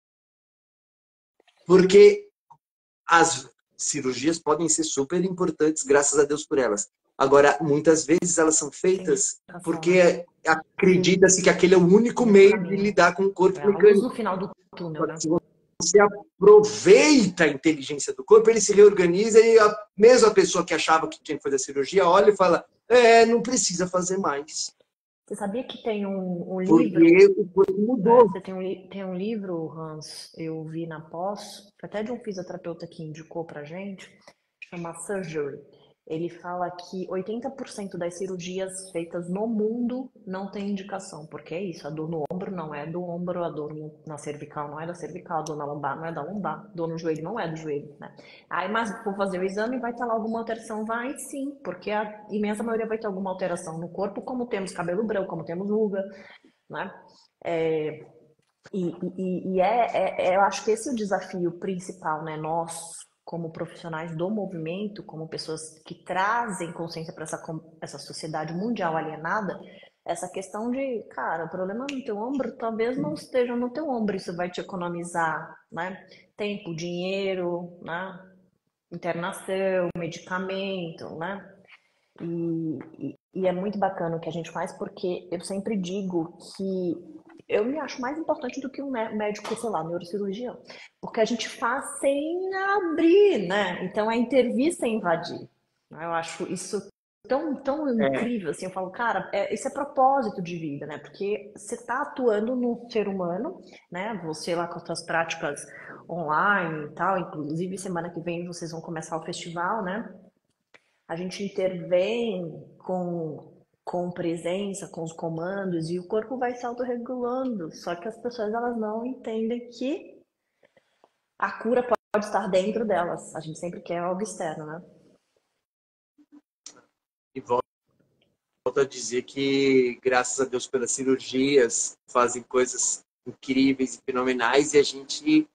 porque as cirurgias podem ser super importantes, graças a Deus por elas. Agora, muitas vezes elas são feitas porque acredita-se que aquele é o único meio de lidar com o corpo é mecânico. No final do túnel, né? Se você aproveita a inteligência do corpo, ele se reorganiza e a mesma pessoa que achava que tinha que fazer a cirurgia olha e fala, é, não precisa fazer mais. Você sabia que tem um, um porque livro... Porque o corpo mudou. Você tem um, tem um livro, Hans, eu vi na pós, até de um fisioterapeuta que indicou pra gente, chama Surgery. Ele fala que oitenta por cento das cirurgias feitas no mundo não tem indicação, porque é isso, a dor no ombro não é do ombro, a dor na cervical não é da cervical, a dor na lombar não é da lombar, a dor no joelho não é do joelho, né? Aí, mas vou fazer o exame, vai ter lá alguma alteração? Vai sim, porque a imensa maioria vai ter alguma alteração no corpo, como temos cabelo branco, como temos ruga, né? É, e e, e é, é, eu acho que esse é o desafio principal, né? Nós, como profissionais do movimento, como pessoas que trazem consciência para essa, essa sociedade mundial alienada, essa questão de, cara, o problema no teu ombro talvez não esteja no teu ombro, isso vai te economizar, né? Tempo, dinheiro, né? Internação, medicamento, né? E, e, e é muito bacana o que a gente faz, porque eu sempre digo que eu me acho mais importante do que um médico, sei lá, neurocirurgião. Porque a gente faz sem abrir, né? Então é intervir sem invadir. Eu acho isso tão, tão É, incrível, assim, eu falo, cara, é, isso é propósito de vida, né? Porque você está atuando no ser humano, né? Você lá com as suas práticas online e tal, inclusive semana que vem vocês vão começar o festival, né? A gente intervém com, com presença, com os comandos, e o corpo vai se autorregulando. Só que as pessoas elas não entendem que a cura pode estar dentro delas. A gente sempre quer algo externo, né? e volto a dizer que, graças a Deus, pelas cirurgias, fazem coisas incríveis e fenomenais, e a gente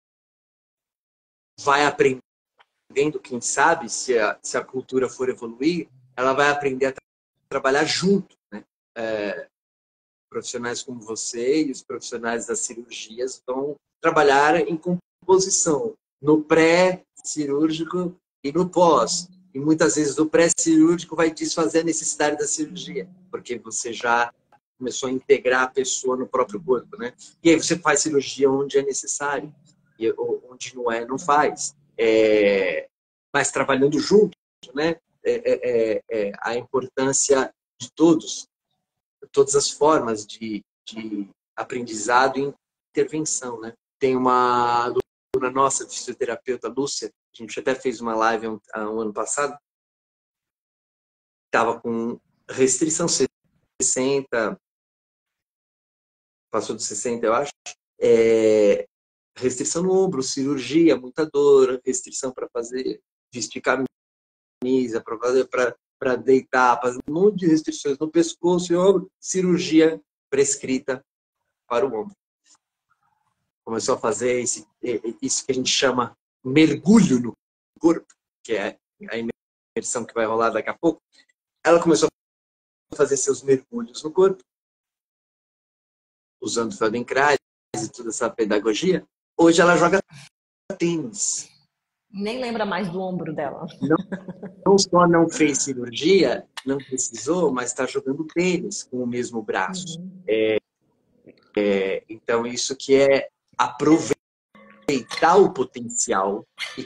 vai aprendendo, quem sabe, se a, se a cultura for evoluir, ela vai aprender a tra trabalhar junto, né? É, profissionais como você e os profissionais das cirurgias vão trabalhar em composição, no pré-cirúrgico e no pós. E muitas vezes o pré-cirúrgico vai desfazer a necessidade da cirurgia, porque você já começou a integrar a pessoa no próprio corpo, né? E aí você faz cirurgia onde é necessário, e onde não é, não faz. É, mas trabalhando junto, né? É, é, é, a importância de todos, todas as formas de, de aprendizado e intervenção, né? Tem uma aluna nossa, fisioterapeuta, Lúcia, a gente até fez uma live um, um ano passado, estava com restrição sessenta, passou de sessenta, eu acho, é, restrição no ombro, cirurgia, muita dor, restrição para fazer, vestir camisa, para fazer, para deitar, fazer um monte de restrições no pescoço e ombro, cirurgia prescrita para o ombro. Começou a fazer esse, isso que a gente chama mergulho no corpo, que é a imersão que vai rolar daqui a pouco. Ela começou a fazer seus mergulhos no corpo, usando Feldenkrais e toda essa pedagogia. Hoje ela joga tênis. Nem lembra mais do ombro dela. Não, não só não fez cirurgia, não precisou, mas está jogando tênis com o mesmo braço. Uhum. É, é, então, isso que é aproveitar o potencial e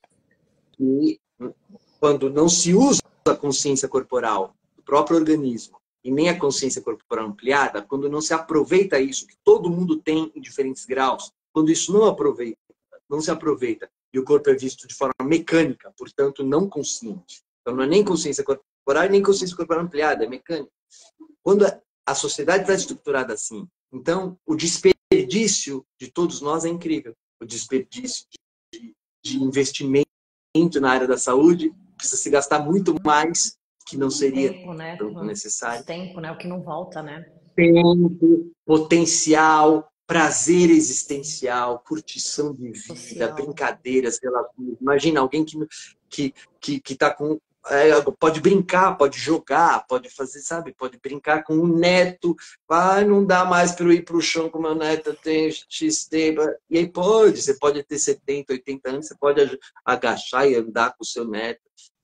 que, quando não se usa a consciência corporal do próprio organismo e nem a consciência corporal ampliada, quando não se aproveita isso, que todo mundo tem em diferentes graus, quando isso não aproveita, não se aproveita, e o corpo é visto de forma mecânica, portanto, não consciente. Então, não é nem consciência corporal e nem consciência corporal ampliada, é mecânica. Quando a sociedade está estruturada assim, então, o desperdício de todos nós é incrível. O desperdício de, de investimento na área da saúde precisa se gastar muito mais, que não seria tempo, né? tão necessário. Tempo, né? O que não volta, né? Tempo, potencial, prazer existencial, curtição de vida, social, brincadeiras, relações. Imagina alguém que que que que está com é, pode brincar, pode jogar, pode fazer, sabe? Pode brincar com o neto. Ah, não dá mais para eu ir para o chão com o meu neto, tem X tempo. E aí pode, você pode ter setenta, oitenta anos, você pode agachar e andar com o seu neto.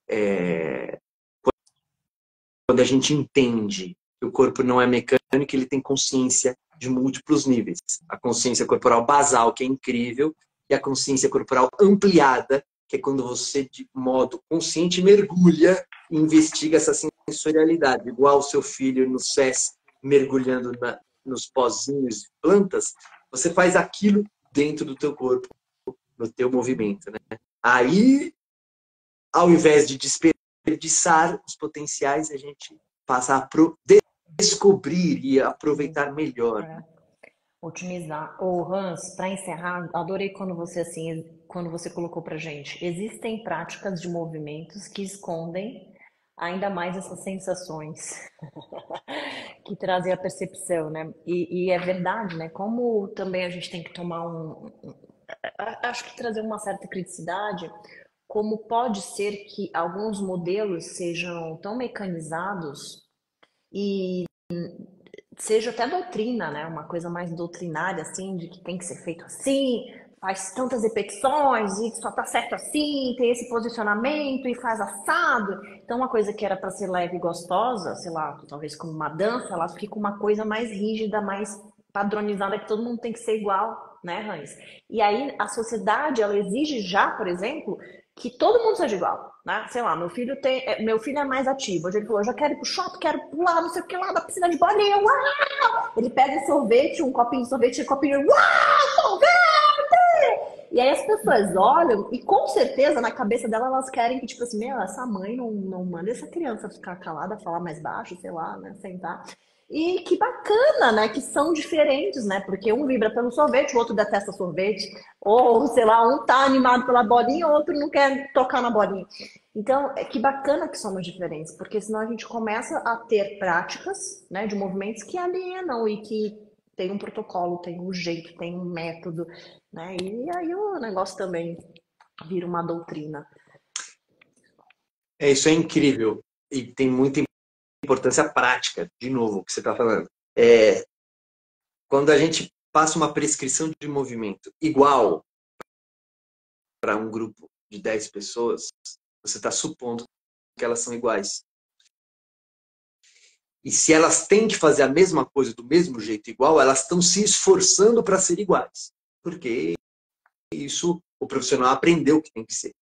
É... Quando a gente entende que o corpo não é mecânico, ele tem consciência de múltiplos níveis. A consciência corporal basal, que é incrível, e a consciência corporal ampliada, que é quando você, de modo consciente, mergulha e investiga essa sensorialidade. Igual o seu filho no S E S, mergulhando na, nos pozinhos de plantas, você faz aquilo dentro do teu corpo, no teu movimento, né? Aí, ao invés de desperdiçar os potenciais, a gente passa a descobrir e aproveitar melhor. É. Otimizar. Ô, Hans, para encerrar, adorei quando você assim, quando você colocou pra gente. Existem práticas de movimentos que escondem ainda mais essas sensações que trazem a percepção, né? E, e é verdade, né? Como também a gente tem que tomar um, um acho que trazer uma certa criticidade, como pode ser que alguns modelos sejam tão mecanizados e seja até doutrina, né? Uma coisa mais doutrinária, assim, de que tem que ser feito assim, faz tantas repetições e só tá certo assim, tem esse posicionamento e faz assado. Então, uma coisa que era para ser leve e gostosa, sei lá, talvez como uma dança, ela fica uma coisa mais rígida, mais padronizada, que todo mundo tem que ser igual, né, Hans? E aí, a sociedade, ela exige já, por exemplo, que todo mundo seja igual, né? Sei lá, meu filho tem, é, meu filho é mais ativo. Hoje ele falou, eu já quero ir pro shopping, quero pular, não sei o que lá, da piscina de bolinha, uau! Ele pega um sorvete, um copinho de sorvete, um copinho, uau, sorvete! E aí as pessoas olham e com certeza na cabeça dela elas querem que, tipo assim, meu, essa mãe não, não manda essa criança ficar calada, falar mais baixo, sei lá, né, sentar. E que bacana, né? Que são diferentes, né? Porque um vibra pelo sorvete, o outro detesta sorvete. Ou, sei lá, um tá animado pela bolinha, o outro não quer tocar na bolinha. Então, é que bacana que somos diferentes, porque senão a gente começa a ter práticas, né, de movimentos que alienam e que tem um protocolo, tem um jeito, tem um método, né? E aí o negócio também vira uma doutrina. É, isso é incrível. E tem muita importância prática, de novo, o que você está falando. É, quando a gente passa uma prescrição de movimento igual para um grupo de dez pessoas, você está supondo que elas são iguais. E se elas têm que fazer a mesma coisa do mesmo jeito igual, elas estão se esforçando para ser iguais. Porque isso o profissional aprendeu que tem que ser.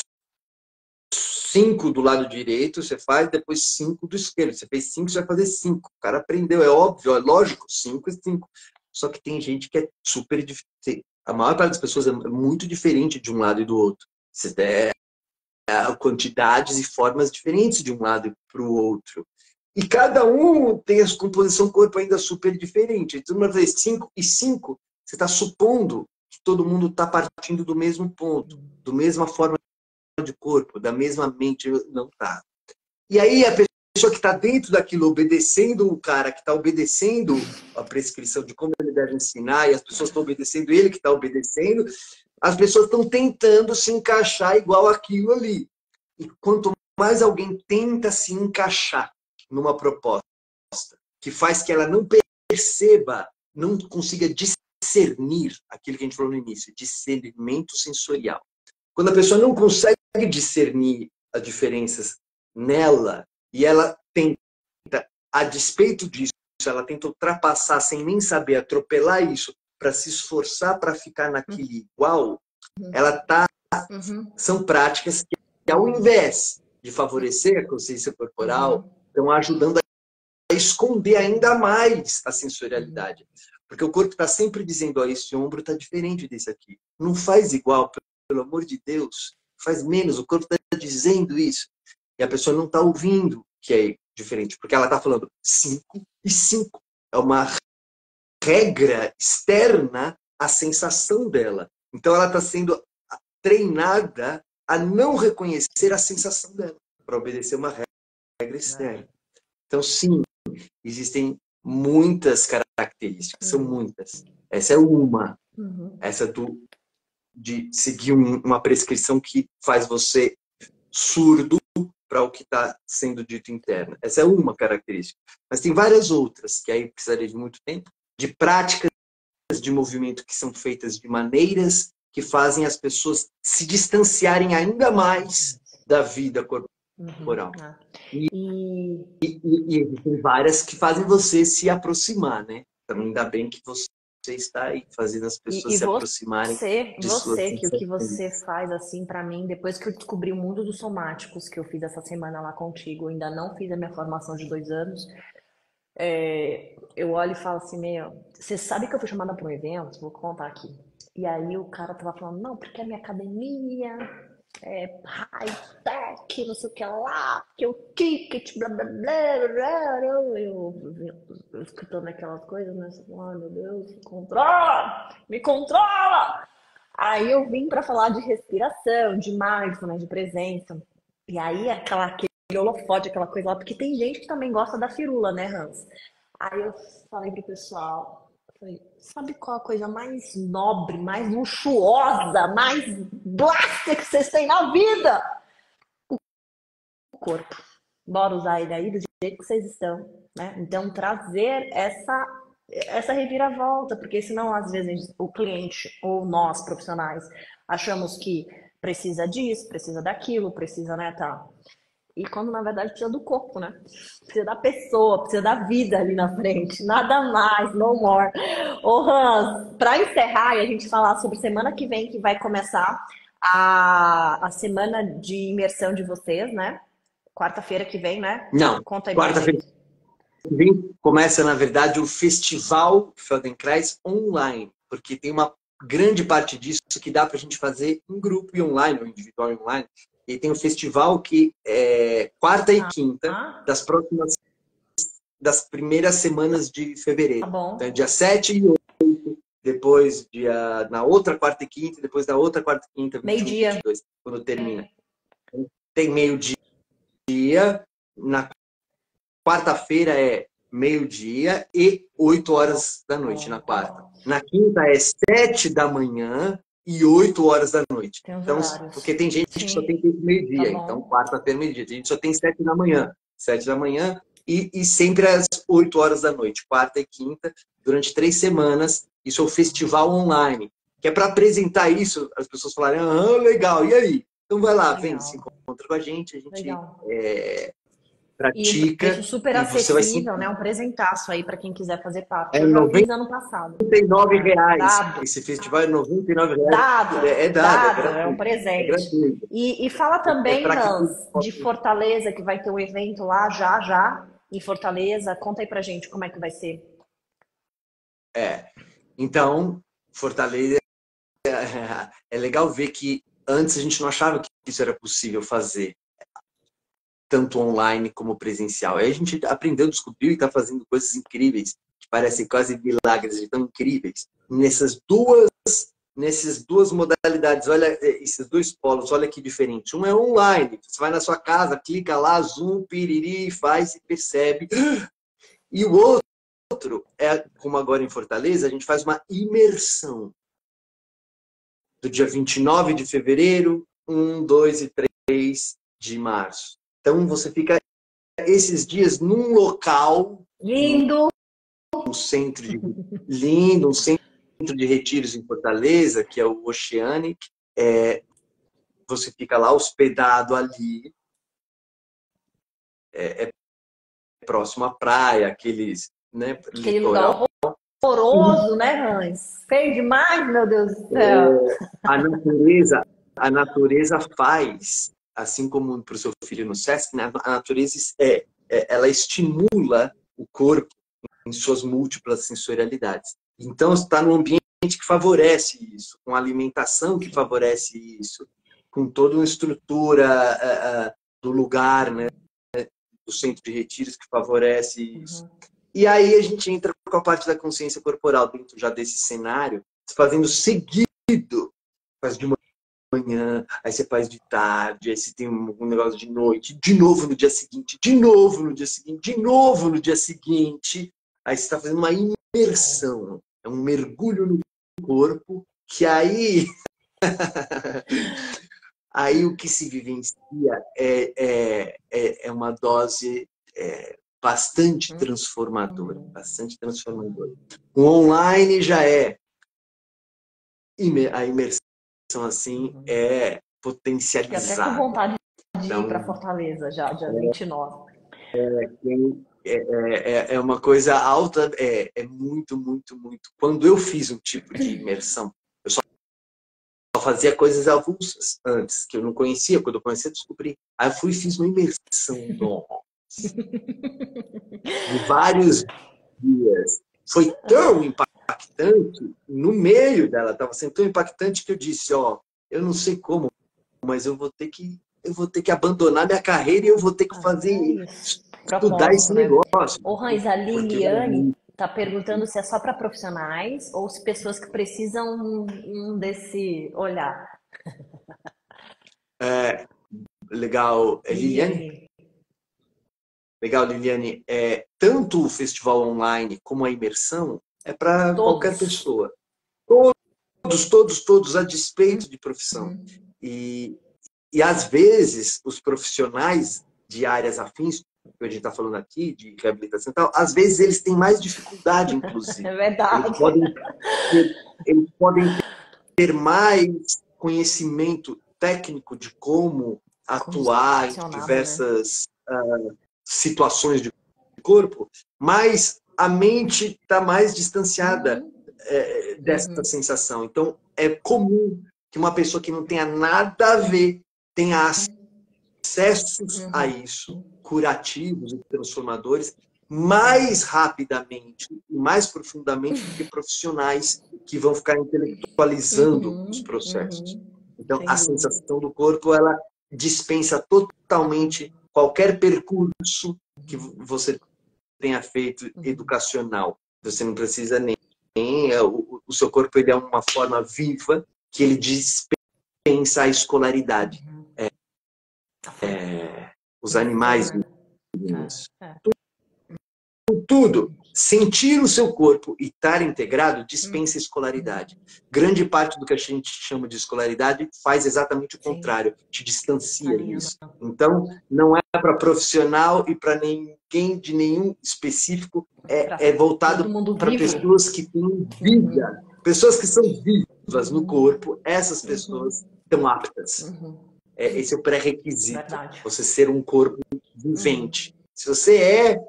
Cinco do lado direito, você faz, depois cinco do esquerdo. Você fez cinco, você vai fazer cinco. O cara aprendeu, é óbvio, é lógico, cinco e cinco. Só que tem gente que é super diferente. A maior parte das pessoas é muito diferente de um lado e do outro. Você tem quantidades e formas diferentes de um lado para o outro. E cada um tem a composição do corpo ainda super diferente. Então, uma vez cinco e cinco, você está supondo que todo mundo está partindo do mesmo ponto, da mesma forma de corpo, da mesma mente, não tá. E aí a pessoa que está dentro daquilo, obedecendo o cara que está obedecendo a prescrição de como ele deve ensinar, e as pessoas estão obedecendo ele que está obedecendo, as pessoas estão tentando se encaixar igual aquilo ali. E quanto mais alguém tenta se encaixar numa proposta que faz que ela não perceba, não consiga discernir aquilo que a gente falou no início, discernimento sensorial. Quando a pessoa não consegue discernir as diferenças nela e ela tenta, a despeito disso, ela tenta ultrapassar sem nem saber, atropelar isso para se esforçar para ficar naquele igual, ela tá. Uhum. São práticas que, ao invés de favorecer a consciência corporal, uhum. estão ajudando a esconder ainda mais a sensorialidade. Porque o corpo está sempre dizendo, ó, esse ombro está diferente desse aqui. Não faz igual, pelo amor de Deus. Faz menos, o corpo está dizendo isso. E a pessoa não está ouvindo que é diferente. Porque ela está falando cinco e cinco. É uma regra externa à sensação dela. Então ela está sendo treinada a não reconhecer a sensação dela, para obedecer uma regra externa. Então, sim, existem muitas características, são muitas. Essa é uma. Uhum. Essa do, de seguir um, uma prescrição que faz você surdo para o que está sendo dito interno. Essa é uma característica. Mas tem várias outras, que aí precisaria de muito tempo, de práticas de movimento que são feitas de maneiras que fazem as pessoas se distanciarem ainda mais da vida corporal. Uhum. E, e... E, e, e tem várias que fazem você se aproximar, né? Então, ainda bem que você está aí fazendo as pessoas e, e se você, aproximarem. De você, que o que você faz assim para mim, depois que eu descobri o mundo dos somáticos, que eu fiz essa semana lá contigo, eu ainda não fiz a minha formação de dois anos. É, eu olho e falo assim, meu, você sabe que eu fui chamada para um evento? Vou contar aqui. E aí o cara tava falando, não, porque a minha academia é high-tech, não sei o que lá, que o ticket, blá, blá, blá, blá. Eu, eu, eu escutando aquelas coisas, né? Ai, meu Deus, me controla! Me controla! Aí eu vim para falar de respiração, de mindfulness, de presença. E aí aquela, aquele holofote, aquela coisa lá, porque tem gente que também gosta da firula, né, Hans? Aí eu falei pro pessoal, falei, sabe qual a coisa mais nobre, mais luxuosa, mais blasta que vocês têm na vida? O corpo. Bora usar ele aí do jeito que vocês estão, né? Então trazer essa, essa reviravolta, porque senão às vezes o cliente ou nós profissionais achamos que precisa disso, precisa daquilo, precisa, né, tá? E quando, na verdade, precisa do corpo, né? Precisa da pessoa, precisa da vida ali na frente. Nada mais, no more. Ô, Hans, para encerrar e a gente falar sobre semana que vem que vai começar a, a semana de imersão de vocês, né? Quarta-feira que vem, né? Não, Conta aí pra quarta-feira gente. que vem começa, na verdade, o Festival Feldenkrais online, porque tem uma grande parte disso que dá para a gente fazer em grupo e online, ou individual e online. E tem o festival que é quarta e quinta Ah, das próximas, das primeiras semanas de tá fevereiro. Então, é bom. dia sete e oito, depois dia, na outra quarta e quinta, depois da outra quarta e quinta, vinte e um e vinte Meio-dia. e dois, quando termina. Tem meio-dia, na quarta-feira é meio-dia e oito horas da Tá noite, bom, na tá quarta. bom. Na quinta é sete da manhã e oito horas da noite. Tem os Então, horários. porque tem gente que só tem Sim, tempo tá meio-dia, então bom. quarta-feira, meio-dia. A gente só tem sete da manhã. Sete da manhã e, e sempre às oito horas da noite, quarta e quinta, durante três semanas. Isso é o festival online, que é para apresentar isso, as pessoas falarem, ah, legal, e aí? Então vai lá, vem, se Legal, encontra com a gente, a gente legal. é, E um preço pratica super e você vai acessível, sentir. né? Um presentaço aí para quem quiser fazer parte. É Eu já fiz noventa ano passado. e nove É, reais. dado, Esse festival é noventa e nove reais. dado, É dado, é dado, é um gratuito. É presente. gratuito. E, e fala É, é também, para quem Hans, de possa. Fortaleza, que vai ter um evento lá já, já, em Fortaleza. Conta aí pra gente como é que vai ser. É. Então, Fortaleza, é legal ver que antes a gente não achava que isso era possível fazer, tanto online como presencial. Aí a gente aprendeu, descobriu e está fazendo coisas incríveis, que parecem quase milagres, de tão incríveis. Nessas duas, nessas duas modalidades, olha, esses dois polos, olha que diferente. Um é online, você vai na sua casa, clica lá, zoom, piriri, faz e percebe. E o outro é, como agora em Fortaleza, a gente faz uma imersão. Do dia vinte e nove de fevereiro, um, dois e três de março. Então você fica esses dias num local, Lindo! um centro de, lindo, um centro de retiros em Fortaleza, que é o Oceanic. É, você fica lá hospedado ali, é, é próximo à praia, aqueles, né, Aquele lugar litoral. horroroso, né, Hans? Feio demais, meu Deus do céu. A natureza, a natureza faz, assim como para o seu filho no Sesc, né, a natureza é, é, ela estimula o corpo em suas múltiplas sensorialidades. Então, está num ambiente que favorece isso, com alimentação que favorece isso, com toda uma estrutura uh, uh, do lugar, né, do centro de retiros que favorece isso. Uhum. E aí a gente entra com a parte da consciência corporal dentro já desse cenário, fazendo seguido, faz de manhã, aí você faz de tarde, aí você tem um negócio de noite, de novo no dia seguinte, de novo no dia seguinte, de novo no dia seguinte. Aí você está fazendo uma imersão, é um mergulho no corpo, que aí, aí o que se vivencia é, é, é, é uma dose é, bastante transformadora, Uhum. bastante transformadora. O online já é a imersão assim Uhum. é Fiquei até com potencializada. vontade de ir para Então, Fortaleza já, dia vinte e nove. é, é, é uma coisa alta, é, é muito, muito, muito. Quando eu fiz um tipo de imersão, eu só fazia coisas avulsas antes, que eu não conhecia. Quando eu conhecia, eu descobri. Aí eu fui e fiz uma imersão, nossa, de vários dias. Foi tão impactante, no meio dela, estava sendo tão impactante que eu disse, ó, eu não sei como, mas eu vou ter que eu vou ter que abandonar minha carreira e eu vou ter que Ah, é fazer isso. estudar Propósito, esse né? negócio, Ô, Rães, a porque vai Liliane muito. tá perguntando se é só para profissionais ou se pessoas que precisam um desse olhar. É, legal, é, Liliane, Liliane, legal, Liliane, é, tanto o festival online como a imersão é para qualquer todos. pessoa. Todos, todos, todos, a despeito de profissão. E, e às vezes os profissionais de áreas afins, que a gente está falando aqui, de reabilitação e tal, às vezes eles têm mais dificuldade, inclusive. É Eles verdade. podem ter, eles podem ter mais conhecimento técnico de como Como atuar em funcionava, né? diversas uh, situações de corpo, mas a mente está mais distanciada Uhum, é, dessa uhum. sensação. Então, é comum que uma pessoa que não tenha nada a ver tenha acessos Uhum. a isso, curativos e transformadores, mais rapidamente e mais profundamente do que profissionais que vão ficar intelectualizando Uhum. os processos. Uhum. Então, Sem a dúvida. sensação do corpo, ela dispensa totalmente qualquer percurso que você tenha feito educacional. Você não precisa nem... nem o, o seu corpo, ele é uma forma viva que ele dispensa a escolaridade. Uhum. É, é, os animais... É, é. Tudo. Sentir o seu corpo e estar integrado dispensa escolaridade. Grande parte do que a gente chama de escolaridade faz exatamente o contrário, te distancia disso. Então, não é para profissional e para ninguém de nenhum específico, é, é voltado para pessoas que têm vida, pessoas que são vivas no corpo, essas pessoas estão aptas. É, esse é o pré-requisito, você ser um corpo vivente. Se você é,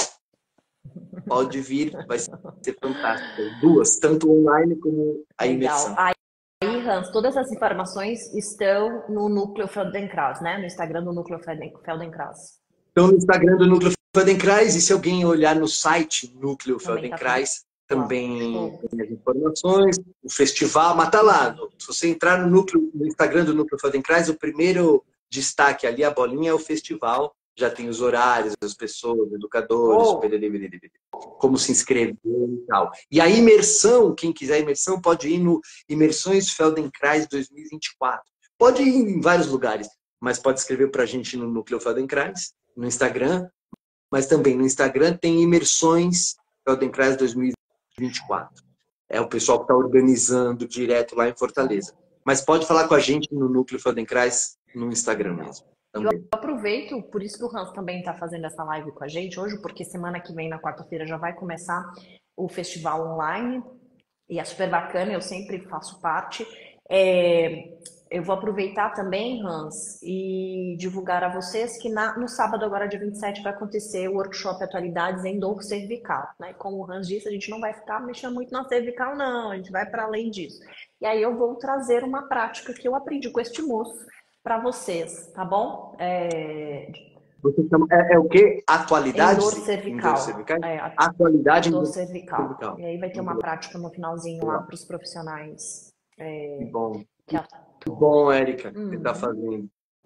pode vir, vai ser fantástico. Duas, tanto online como a imersão. Legal. Aí, Hans, todas as informações estão no Núcleo Feldenkrais, né? No Instagram do Núcleo Feldenkrais. Estão no Instagram do Núcleo Feldenkrais, e se alguém olhar no site Núcleo Feldenkrais, também tem as informações, o festival, mas tá lá. Se você entrar no, núcleo, no Instagram do Núcleo Feldenkrais, o primeiro destaque ali, a bolinha, é o festival. Já tem os horários, as pessoas, educadores, oh. como se inscrever e tal. E a imersão, quem quiser imersão, pode ir no Imersões Feldenkrais dois mil e vinte e quatro. Pode ir em vários lugares, mas pode escrever para a gente no Núcleo Feldenkrais, no Instagram, mas também no Instagram tem Imersões Feldenkrais dois mil e vinte e quatro. É o pessoal que está organizando direto lá em Fortaleza. Mas pode falar com a gente no Núcleo Feldenkrais no Instagram mesmo. Também. Eu aproveito, por isso que o Hans também está fazendo essa live com a gente hoje, porque semana que vem, na quarta-feira, já vai começar o festival online, e é super bacana, eu sempre faço parte. É, eu vou aproveitar também, Hans, e divulgar a vocês que na, no sábado, agora dia vinte e sete, vai acontecer o workshop Atualidades em Dor Cervical. Né? Como o Hans disse, a gente não vai ficar mexendo muito na cervical, não, a gente vai para além disso. E aí eu vou trazer uma prática que eu aprendi com este moço, para vocês, tá bom? É... Você chama, é, é o quê? Atualidade? Em dor cervical. Em dor cervical? É, atualidade em dor dor cervical. cervical. E aí vai ter uma prática no finalzinho lá para os profissionais. É... Que bom. Que, que bom, Érica, hum. que você tá fazendo.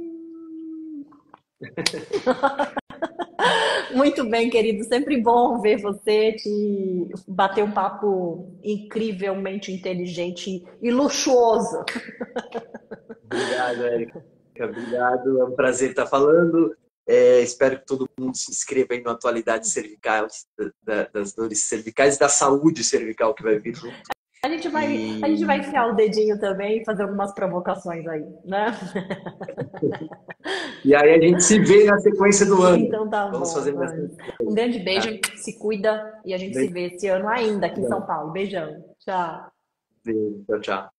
Muito bem, querido. Sempre bom ver você, te bater um papo incrivelmente inteligente e luxuoso. Obrigado, Érica. Obrigado. É um prazer estar falando. É, espero que todo mundo se inscreva aí no Atualidade Cervical, da, das dores cervicais e da saúde cervical que vai vir junto. A gente vai, e... a gente vai enfiar o dedinho também e fazer algumas provocações aí, né? E aí a gente se vê na sequência do ano. Então tá Vamos bom. fazer Um grande beijo, tá. Se cuida e a gente beijo. se vê esse ano ainda aqui em São Paulo. Beijão. Tchau. Beijo. Tchau, tchau.